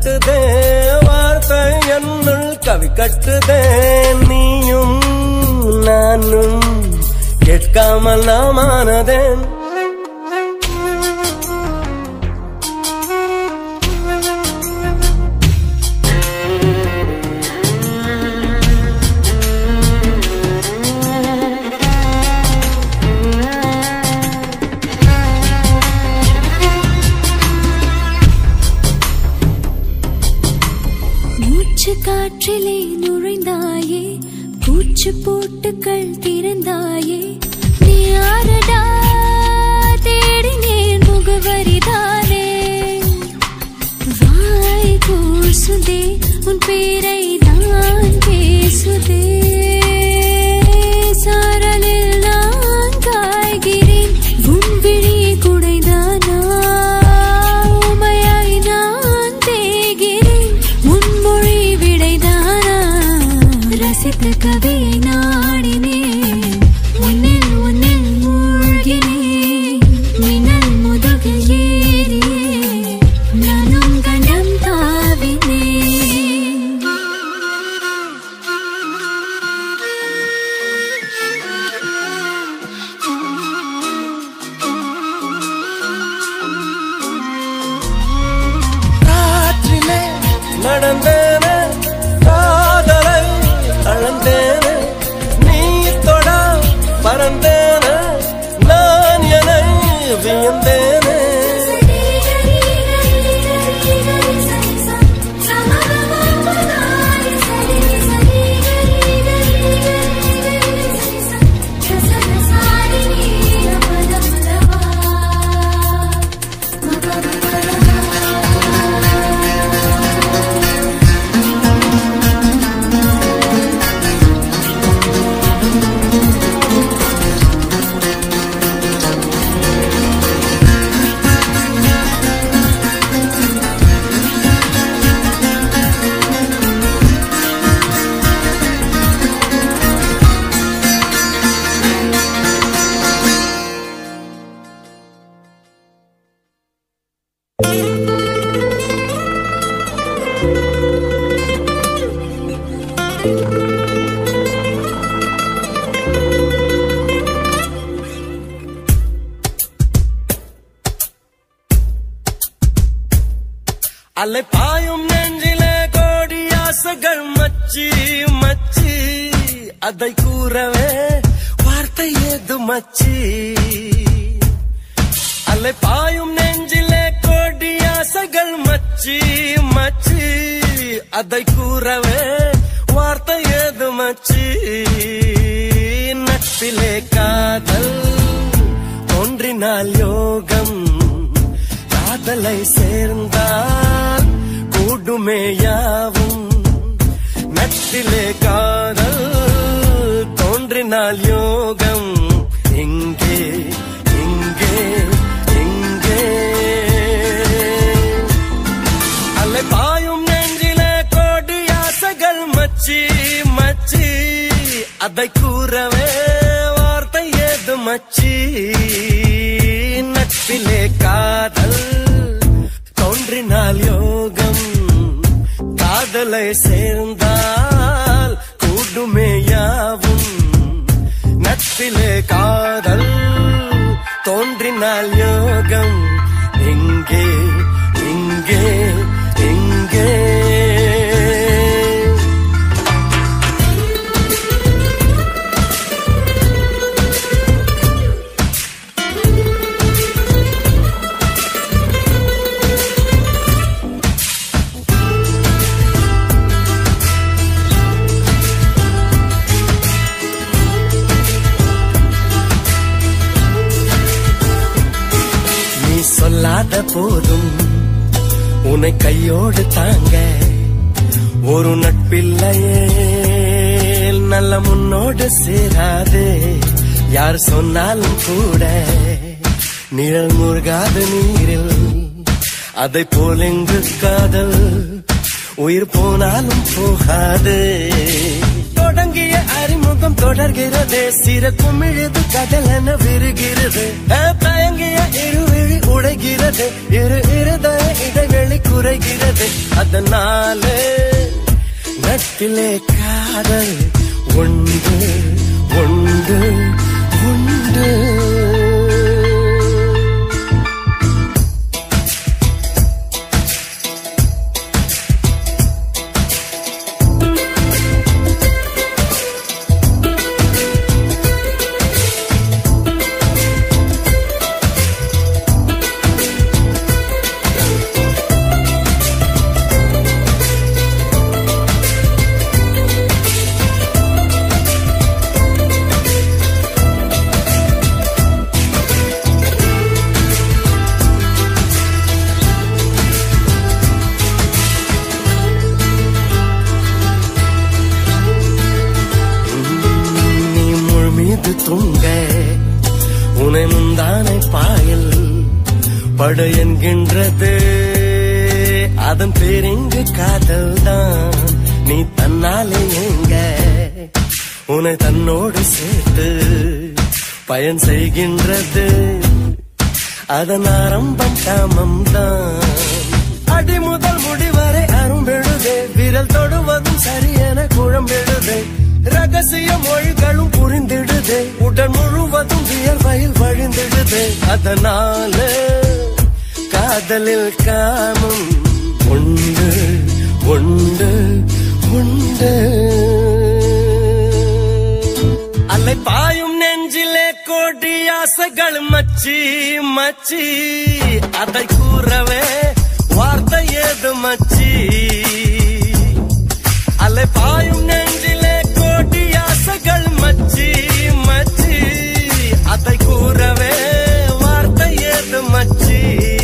தட்டுதே வார்த்தை என்னுள் கவி கட்டுதே நீயும் நானும் கேட்காமல் நாமானதேன் காற்றிலே நுழைந்தாயே பூச்சு போட்டுக்கள் திறந்தாயே நீ யாரடா தேடினேன் முகவரிதானே வாய் கூசுதே உன் பேரை தான் பேசுதே சாரலில் நான் காய்கிறேன் உன் விழி குடைதானா உமையாய் நான் தேகிறேன் முன்மொழி விடைதானா ரசித்த கவியை நாடினேன் உன்னில் உன்னில் மூழ்கினேன் மின்னல் முதுகில் ஏறியே நானும் கண்டம் தாவினேன் காற்றிலே நடந்தேனே காதலை அளந்தேனே நீ தொட பறந்தேனே நான் என வியந்தேனே அலை பாயும் நெஞ்சிலே கோடி ஆசைகள் மச்சி மச்சி அதை கூறவே வார்த்தை ஏது மச்சி அலை பாயும் நெஞ்சிலே கோடி ஆசைகள் மச்சி மச்சி அதை கூறவே வார்த்தை ஏது மச்சி நட்பிலே காதல் தோன்றினால் யோகம் காதலை சேர்ந்தால் கூடுமே யாவும் நட்பிலே காதல் தோன்றினால் யோகம் இங்கே இங்கே இங்கே அலை பாயும் நெஞ்சிலே கோடி ஆசைகள் மச்சி மச்சி அதை கூறவே வார்த்தை ஏது மச்சி நட்பிலே காதல் தோன்றினால் யோகம் காதலை சேர்ந்தால் கூடுமே யாவும் நட்பிலே காதல் தோன்றினால் யோகம் இங்கே இங்கே இங்கே சொல்லாத போதும் உன்னை கையோடு தாங்க ஒரு நட்பில்லையே நல்ல முன்னோடு சேராது யார் சொன்னாலும் கூட நிழல் முருகாத நீரில் அதை போல் எங்கு காதல் உயிர் போனாலும் போகாது தொடங்கிய இங்கே அறிமுகம் தொடர்கிறது சிற குமிழது கடலென விருகிறது தயங்கிய இருவிழி உடைகிறது இரு இருதய இடைவெளி குறைகிறது அதனாலே நட்பிலே காதல் உண்டு உண்டு உண்டு தூங்க உனை முந்தானை பாயல் பட என்கின்றது அதன் பேரிங்கு காதல் தான் நீ தன்னாலே எங்க உனை தன்னோடு சேர்த்து பயன் செய்கின்றது அதன் ஆரம்பம் காமம் தான் அடி முதல் முடிவரை அரும்பெழுதே விரல் தொடுவதும் சரியென குழம்பெழுதே ரகசிய மொழிகளும் புரிந்திடுதே உடல் முழுவதும் வியர்வையில் வழிந்திடுதே அதனால காதலில் காமம் உண்டு உண்டு உண்டு அலை பாயும் நெஞ்சிலே கோடி ஆசைகள் மச்சி மச்சி அதை கூறவே வார்த்தை ஏது மச்சி அலை பாயும் நெஞ்சிலே கோடி ஆசைகள் மச்சி மச்சி அதை கூறவே வார்த்தை ஏது மச்சி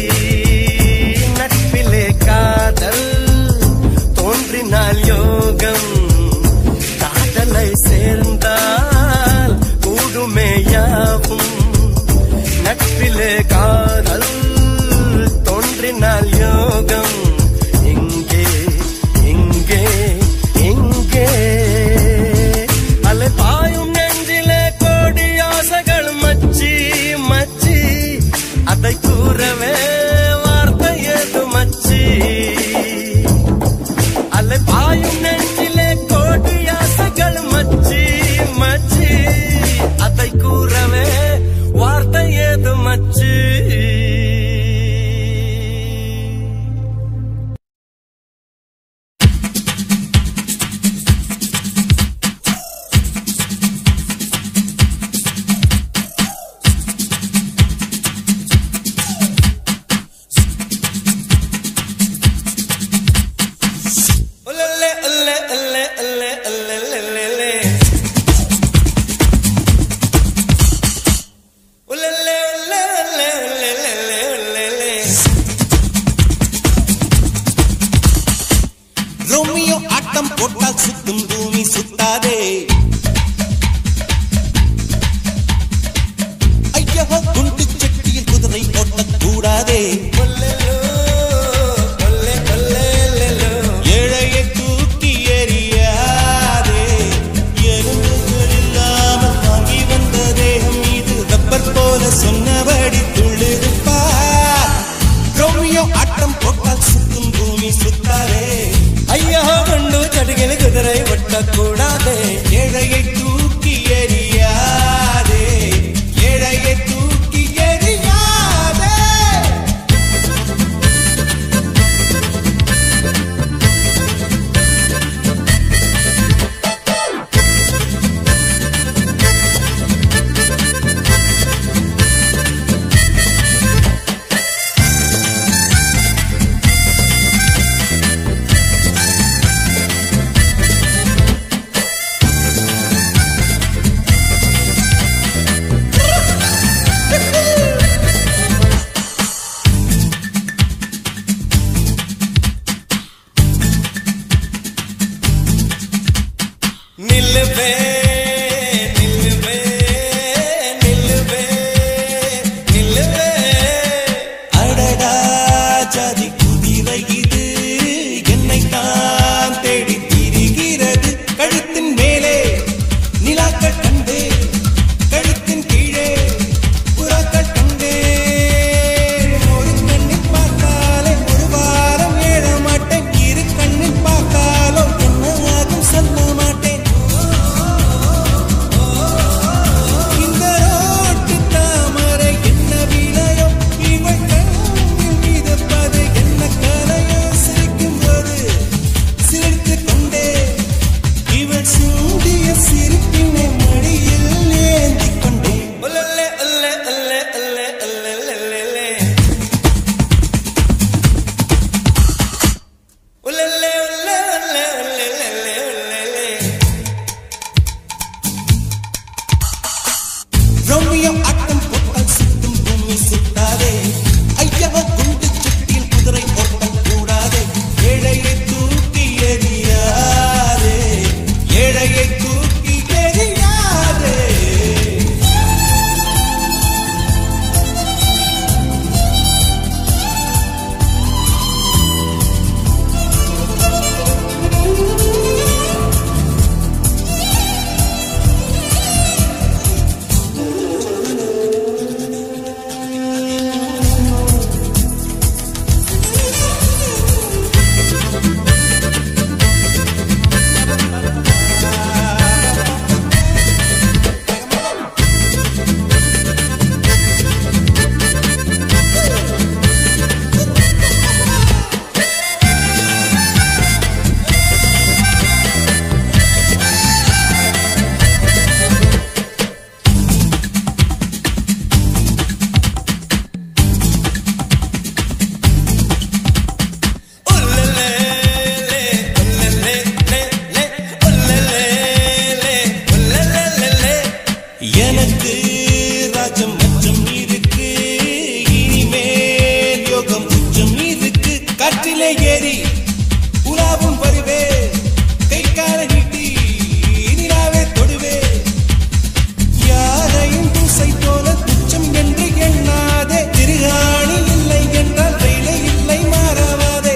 நட்பிலே காதல் தோன்றினால் யோகம் காதலை சேர்ந்தால் கூடுமே யாவும் நட்பிலே காதல் தோன்றினால் யோகம் இங்கே இங்கே இங்கே எனக்கு ராஜம் மச்சம் இருக்கு, இனிமேல் யோகம் உச்சம் இருக்கு. காற்றிலே ஏறி உலாவும் வருவே, கை கால நீட்டி நிலாவே தொடுவே. யாரையும் பூசை போல துச்சம் என்று எண்ணாதே, திருகாணி இல்லை என்றால் வேலை இல்லை மாறாவாதே.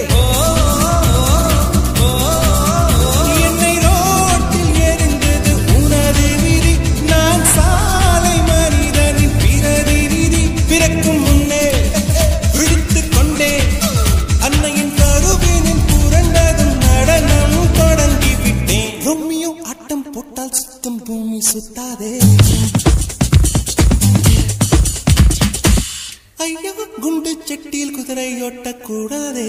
என்னை ரோட்டில் எரிந்தது உனது விதி, நான் சாலை மனிதனின் பிரதிநிதி. பிறக்கும் முன்னே விழித்துக் கொண்டேன், அன்னையின் கருவினில் புரண்டதும் நடனம் தொடங்கிவிட்டேன். ரொம்மியோ ஆட்டம் போட்டால் சுத்தம் பூமி சுத்தாதே. ஐயோ குண்டு செட்டியில் குதிரை ஓட்டக்கூடாதே.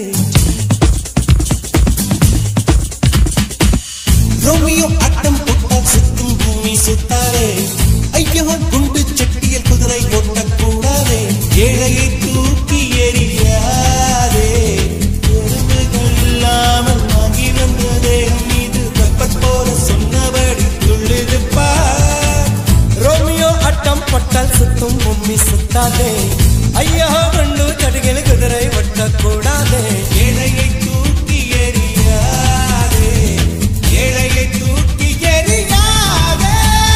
ரோமியோ ஆட்டம் போட்டால் சுத்தும் பூமி சுத்தாதே. ஐயோ குண்டு செட்டியில் குதிரை ஓட்டக்கூடாதே. ஏழையை தூக்கி எறியாதே, எறும்புகள் இல்லாமல் வாங்கி வந்ததே மீது வெப்பத் போல சொன்னபடி துள்ளிருப்பா. ரோமியோ ஆட்டம் போட்டால் சுத்தும் பூமி சுத்தாதே. ஐயோ கண்டு கடுகில் குதிரை ஒட்டக்கூடாதே. ஏழையை தூக்கி எறியாதே, ஏழையை தூக்கி எறியாதே.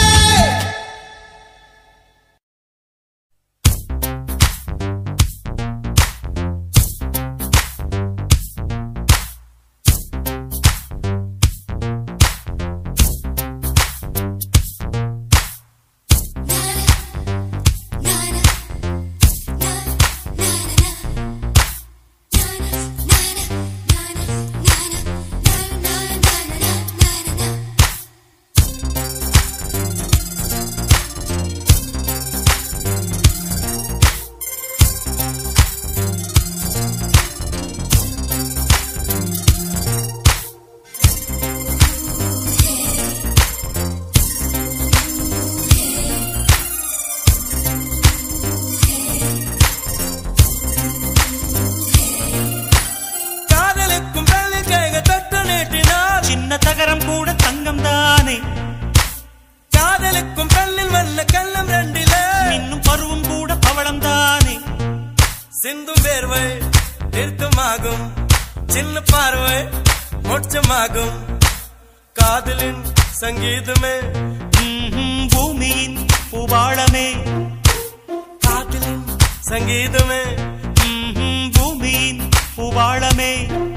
தகரம் கூட தங்கம் தானே, காதலுக்கும் கல்லில் வல்ல கள்ளம் ரெண்டில இன்னும் பருவம் கூட பவளம் தானே. சிந்தும் வேர்வை நிறுத்தமாகும், சின்ன பார்வை மோட்சமாகும். காதலின் சங்கீதமே பூமியின் பூபாளமே, காதலின் சங்கீதமே பூமியின் பூபாளமே.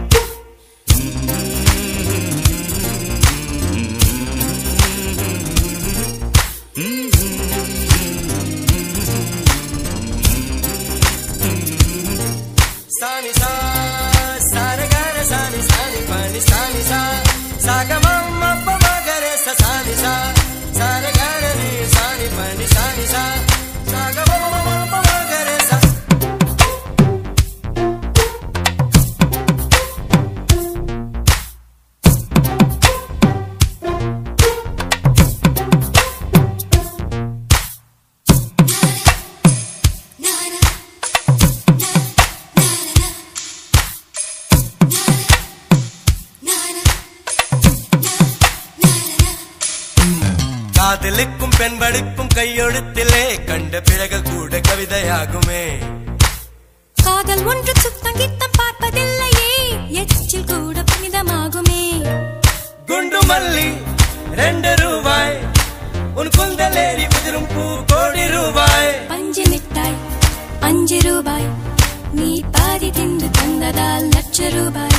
Sani sa, sani gare sani sani pani sani sa, saga mamma pama gare sa sani sa, sani gare ni sani pani sani sa, saga mamma pama gare sa. காதலுக்கும் பெண்படுக்கும் கையெழுத்திலே கண்ட பிறகு கூட கவிதையாகுமே. காதல் ஒன்று சுத்தம் கித்தம் பார்ப்பதில்லையே, எச்சில் கூட புனிதமாகுமே. குண்டு மல்லி ரெண்டு ரூபாய், உன் குந்தலேறி உதிரும் பூ கோடி ரூபாய். பஞ்சு மிட்டாய் அஞ்சு ரூபாய், நீ பாதி தின்று தந்ததால் லட்ச ரூபாய்.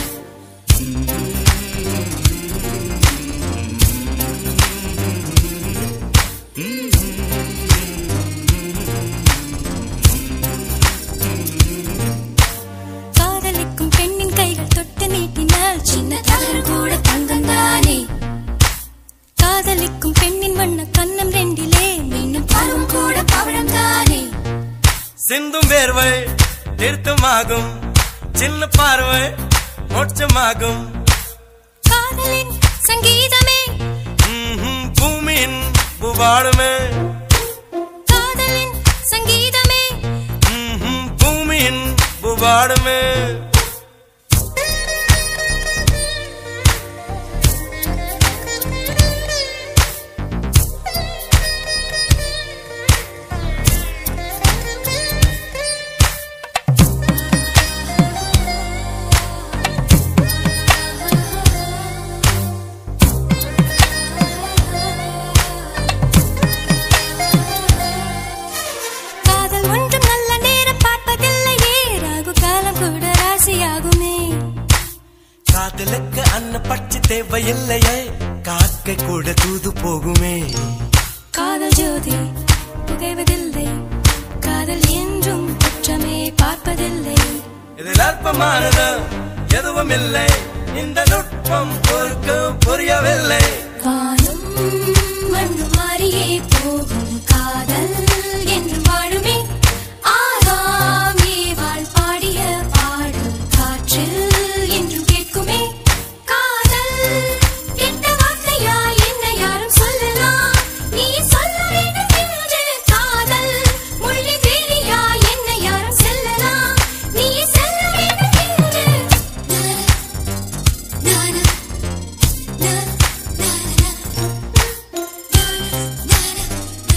காதலிக்கும் பெண்ணின் கைகள் தொட்டு நீட்டினால் சின்ன தவறு கூட தங்கம் தானே. காதலிக்கும் பெண்ணின் வண்ண கண்ணம் ரெண்டிலே மீண்டும் பருவம் கூட பவளம் தானே. சிந்தும் வேர்வை நிறுத்தமாகும், சின்ன பார்வை மோட்சமாகும். காதலின் சங்கீதமே பூமியின் பூபாளமே, காதலின் சங்கீதமே பூமியின் பூபாளமே. தேவையில்லையே காக்கை கூட தூது போகுமே காதல் ஜோதி புகைவதில்லை காதல் என்றும் குற்றமே பார்ப்பதில்லை இதில் அற்பமானது எதுவும் இல்லை இந்த நுட்பம் பொறுக்க புரியவில்லை வானும் மண்ணும் மாறியே போகும் காதல் என்று வாழுமே ஆகாமே வாழ் பாடிய பாடும் காற்றில் என்றும் கேட்குமே காதல் கெட்ட வார்த்தையா என்ன யாரும் சொல்லலாம் நீ சொல்ல வேண்டும் என்று காதல் மொழி வேலியா என்ன யாரும் செல்லலாம் நீ செல்ல வேண்டும் என்று நானா நானா நானா நானா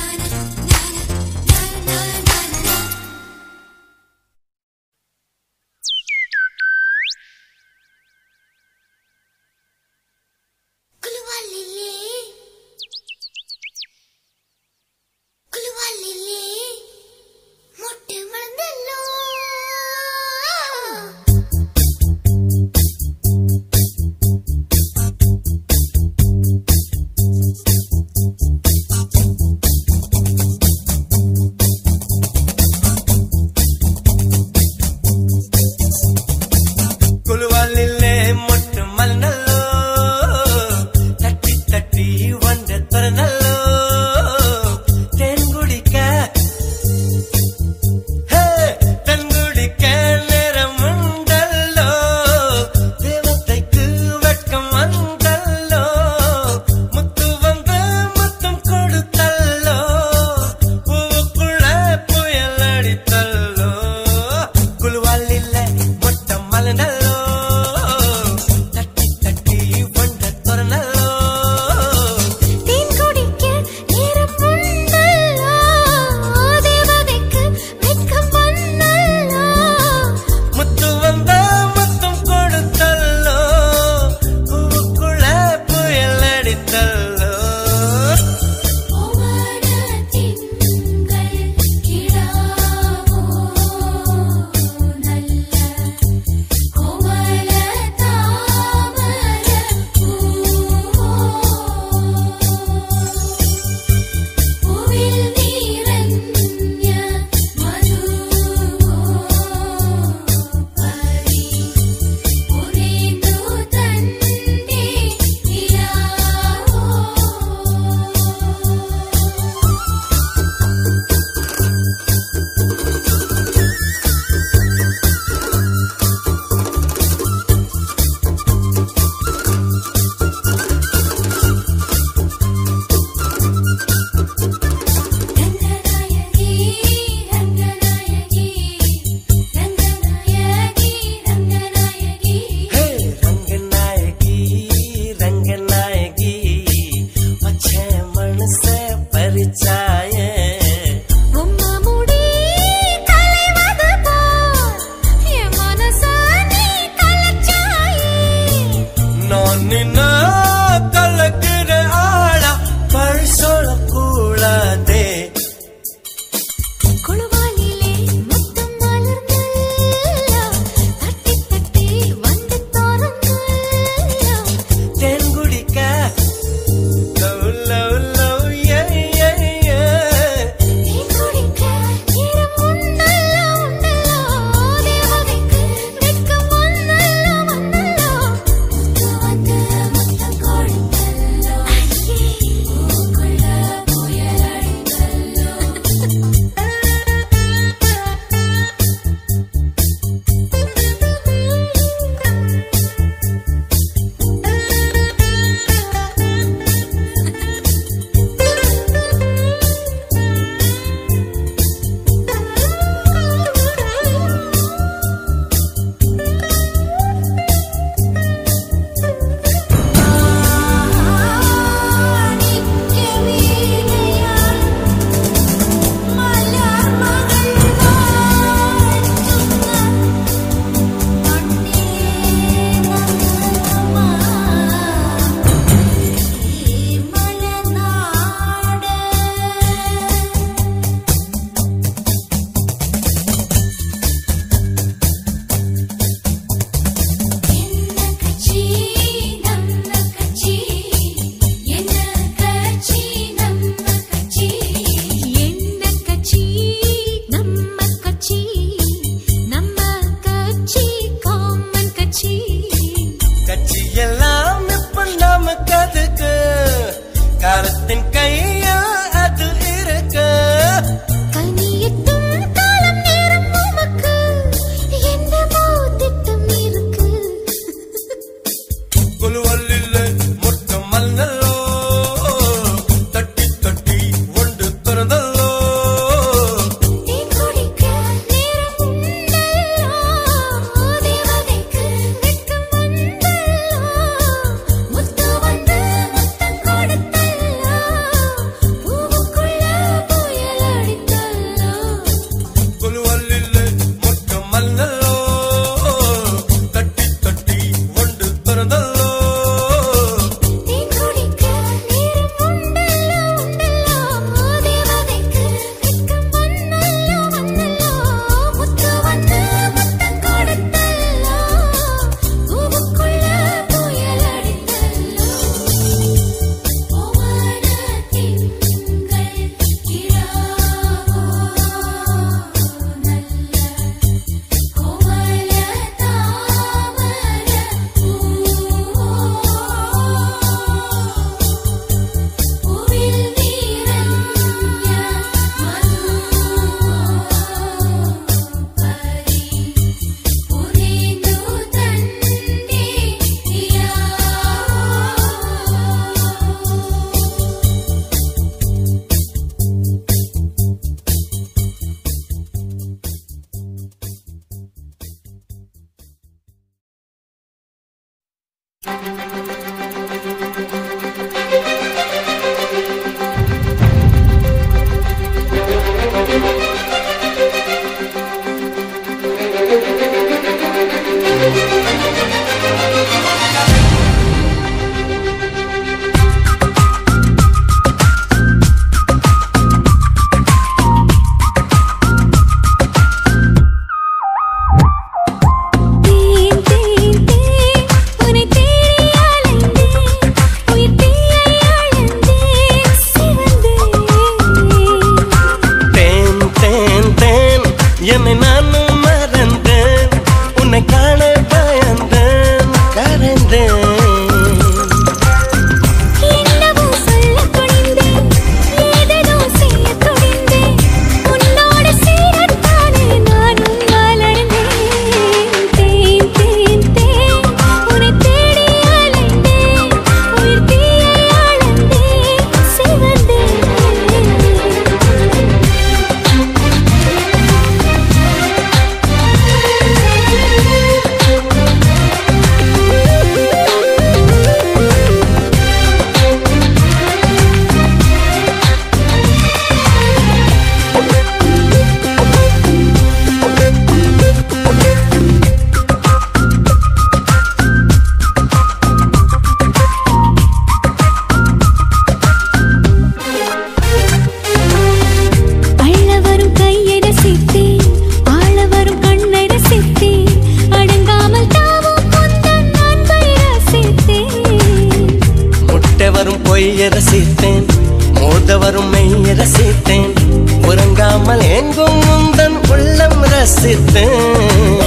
மொழிய ரசித்தேன் மோத வரும் மெய்ய ரசித்தேன் உறங்காமல் எங்கும் முந்தன் உள்ளம் ரசித்தேன்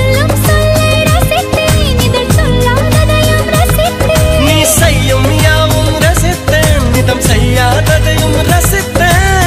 நீ செய்யும் யாவும் ரசித்தேன் நிதம் செய்யாததையும் ரசித்தேன்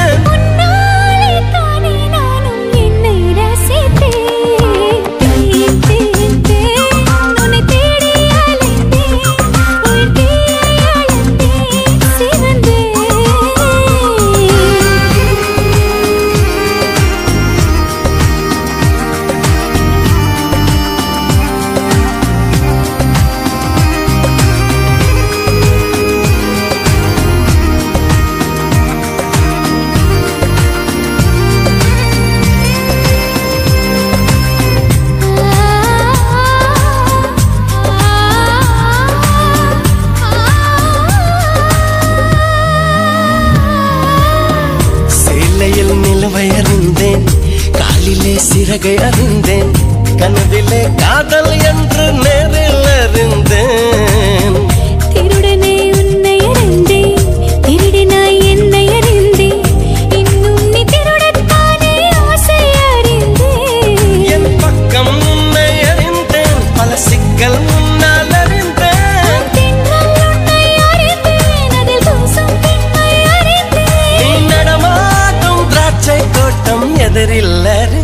சிறகை அறிந்தேன் கனவிலே காதல் என்று நேரில் அறிந்தேன் திருடனே உன்னை அறிந்தேன் திருடினாய் என்னை அறிந்தேன் இன்னும் நீ திருடத்தானே ஆசை அறிந்தேன் என் பக்கம் உன்னை அறிந்தேன் பல சிக்கல் முன்னால் அறிந்தேன் திங்கள் உன்னை அறிந்தேன் அதில் பூசும் பெண்மை அறிந்தேன் நீ நடமாடும் திராட்சை தோட்டம் எதிரில் அறிந்தேன்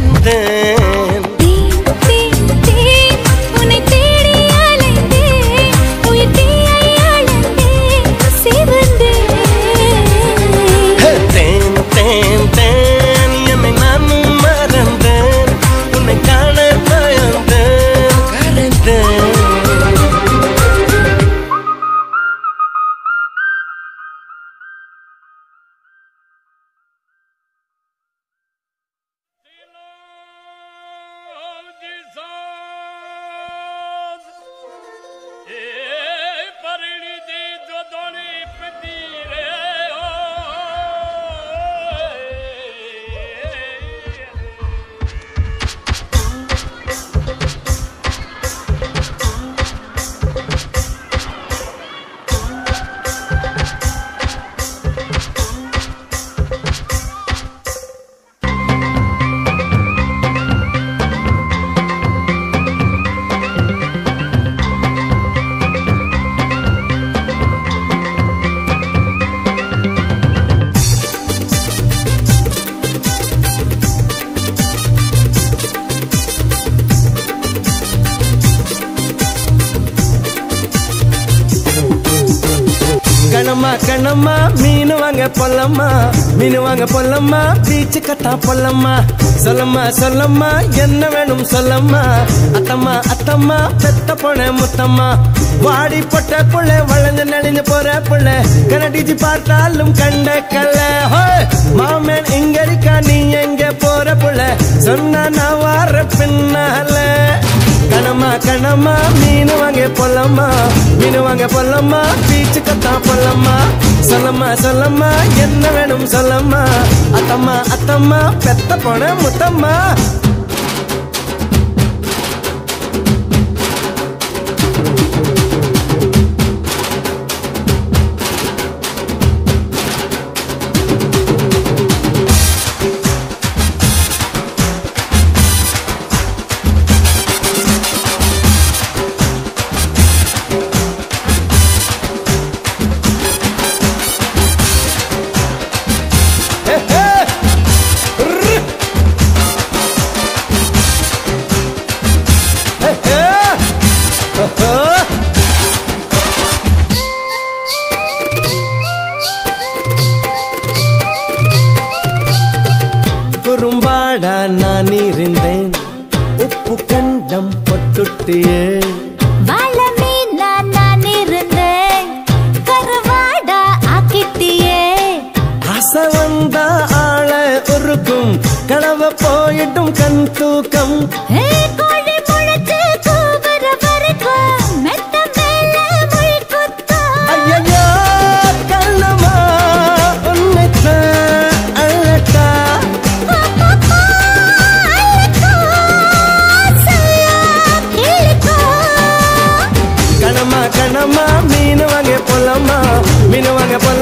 கணமா கணமா மீனு வாங்க பொல்லம்மா மீனு வாங்க பொல்லம்மா பீச்சு கத்தா பொல்லம்மா சொல்லம்மா சொல்லம்மா என்ன வேணும் சொல்லம்மா அத்தம்மா அத்தம்மா பெத்த பொண்ணு முத்தம்மா வாடி பொட்ட புள்ள வளைஞ்ச நடிஞ்சு போற புள்ள கனடிச்சு பார்த்தாலும் கண்ட கல்ல மாமன் எங்க இருக்கா நீ எங்க போற புள்ள சொன்னா நான் வார பின்னால கணமா கணமா மீனு வாங்க பொல்லம்மா மீனு வாங்க பொல்லம்மா பீச்சு கத்தா பொல்லம்மா சொல்லம்மா சொல்லம்மா என்ன வேணும் சொல்லம்மா அத்தம்மா அத்தம்மா பெத்த பொண்ணு முத்தம்மா குறும்பாடா நான் இருந்தேன் உப்பு கண்டம் பொட்டுட்டியே வாழமீனா நான் இருந்தேன் கருவாடா ஆக்கிட்டியே ஆசை வந்தா ஆள உருக்கும் கனவ போயிட்டும் கண் தூக்கம் கோழி முளைச்சு கூவர வரைக்கும் மெத்த மேல முள் குத்தா ஐயோ கண்ணமா உன்னைத்தான் அழட்டா கணமா கணமா மீனு வாங்க பொல்லம்மா மீனு வாங்க பொல்ல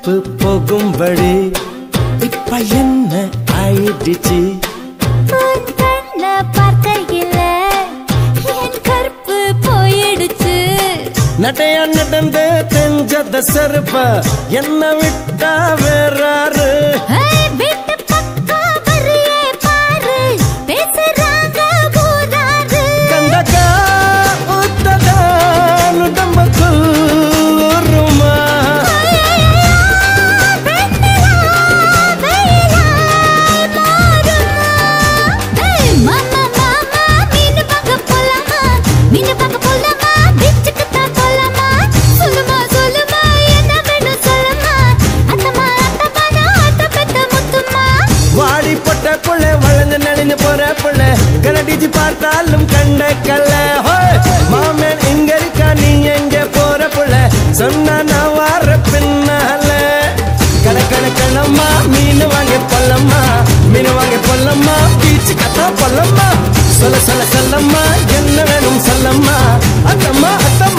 கடுப்பு போகும்படி இப்ப என்ன ஆயிடுச்சு பார்க்கையில என் கருப்பு போயிடுச்சு நடையா நடந்து தெரிஞ்சத செருப்ப என்ன விட்டா வேறாரு கண்டக்கா உத்ததா நுடம்பக்குள் ஊருமா வாடி பொட்ட புள்ள வளர்ந்து நடிஞ்சு போற புள்ள கரடிச்சு பார்த்தாலும் கண்ட கல்ல மாமன் இங்க இருக்கா நீ எங்க போற புள்ள சொன்னா நான் வார பின்னால கடக்கணக்கணம்மா மீன் வாங்க பொல்லம்மா மீன் வாங்க பொல்லம்மா பீச்சு கத்தா பொல்லம்மா சொல்ல சொல்ல சொல்லம்மா என்ன வேணும் சொல்லம்மா அத்தம்மா அத்தம்மா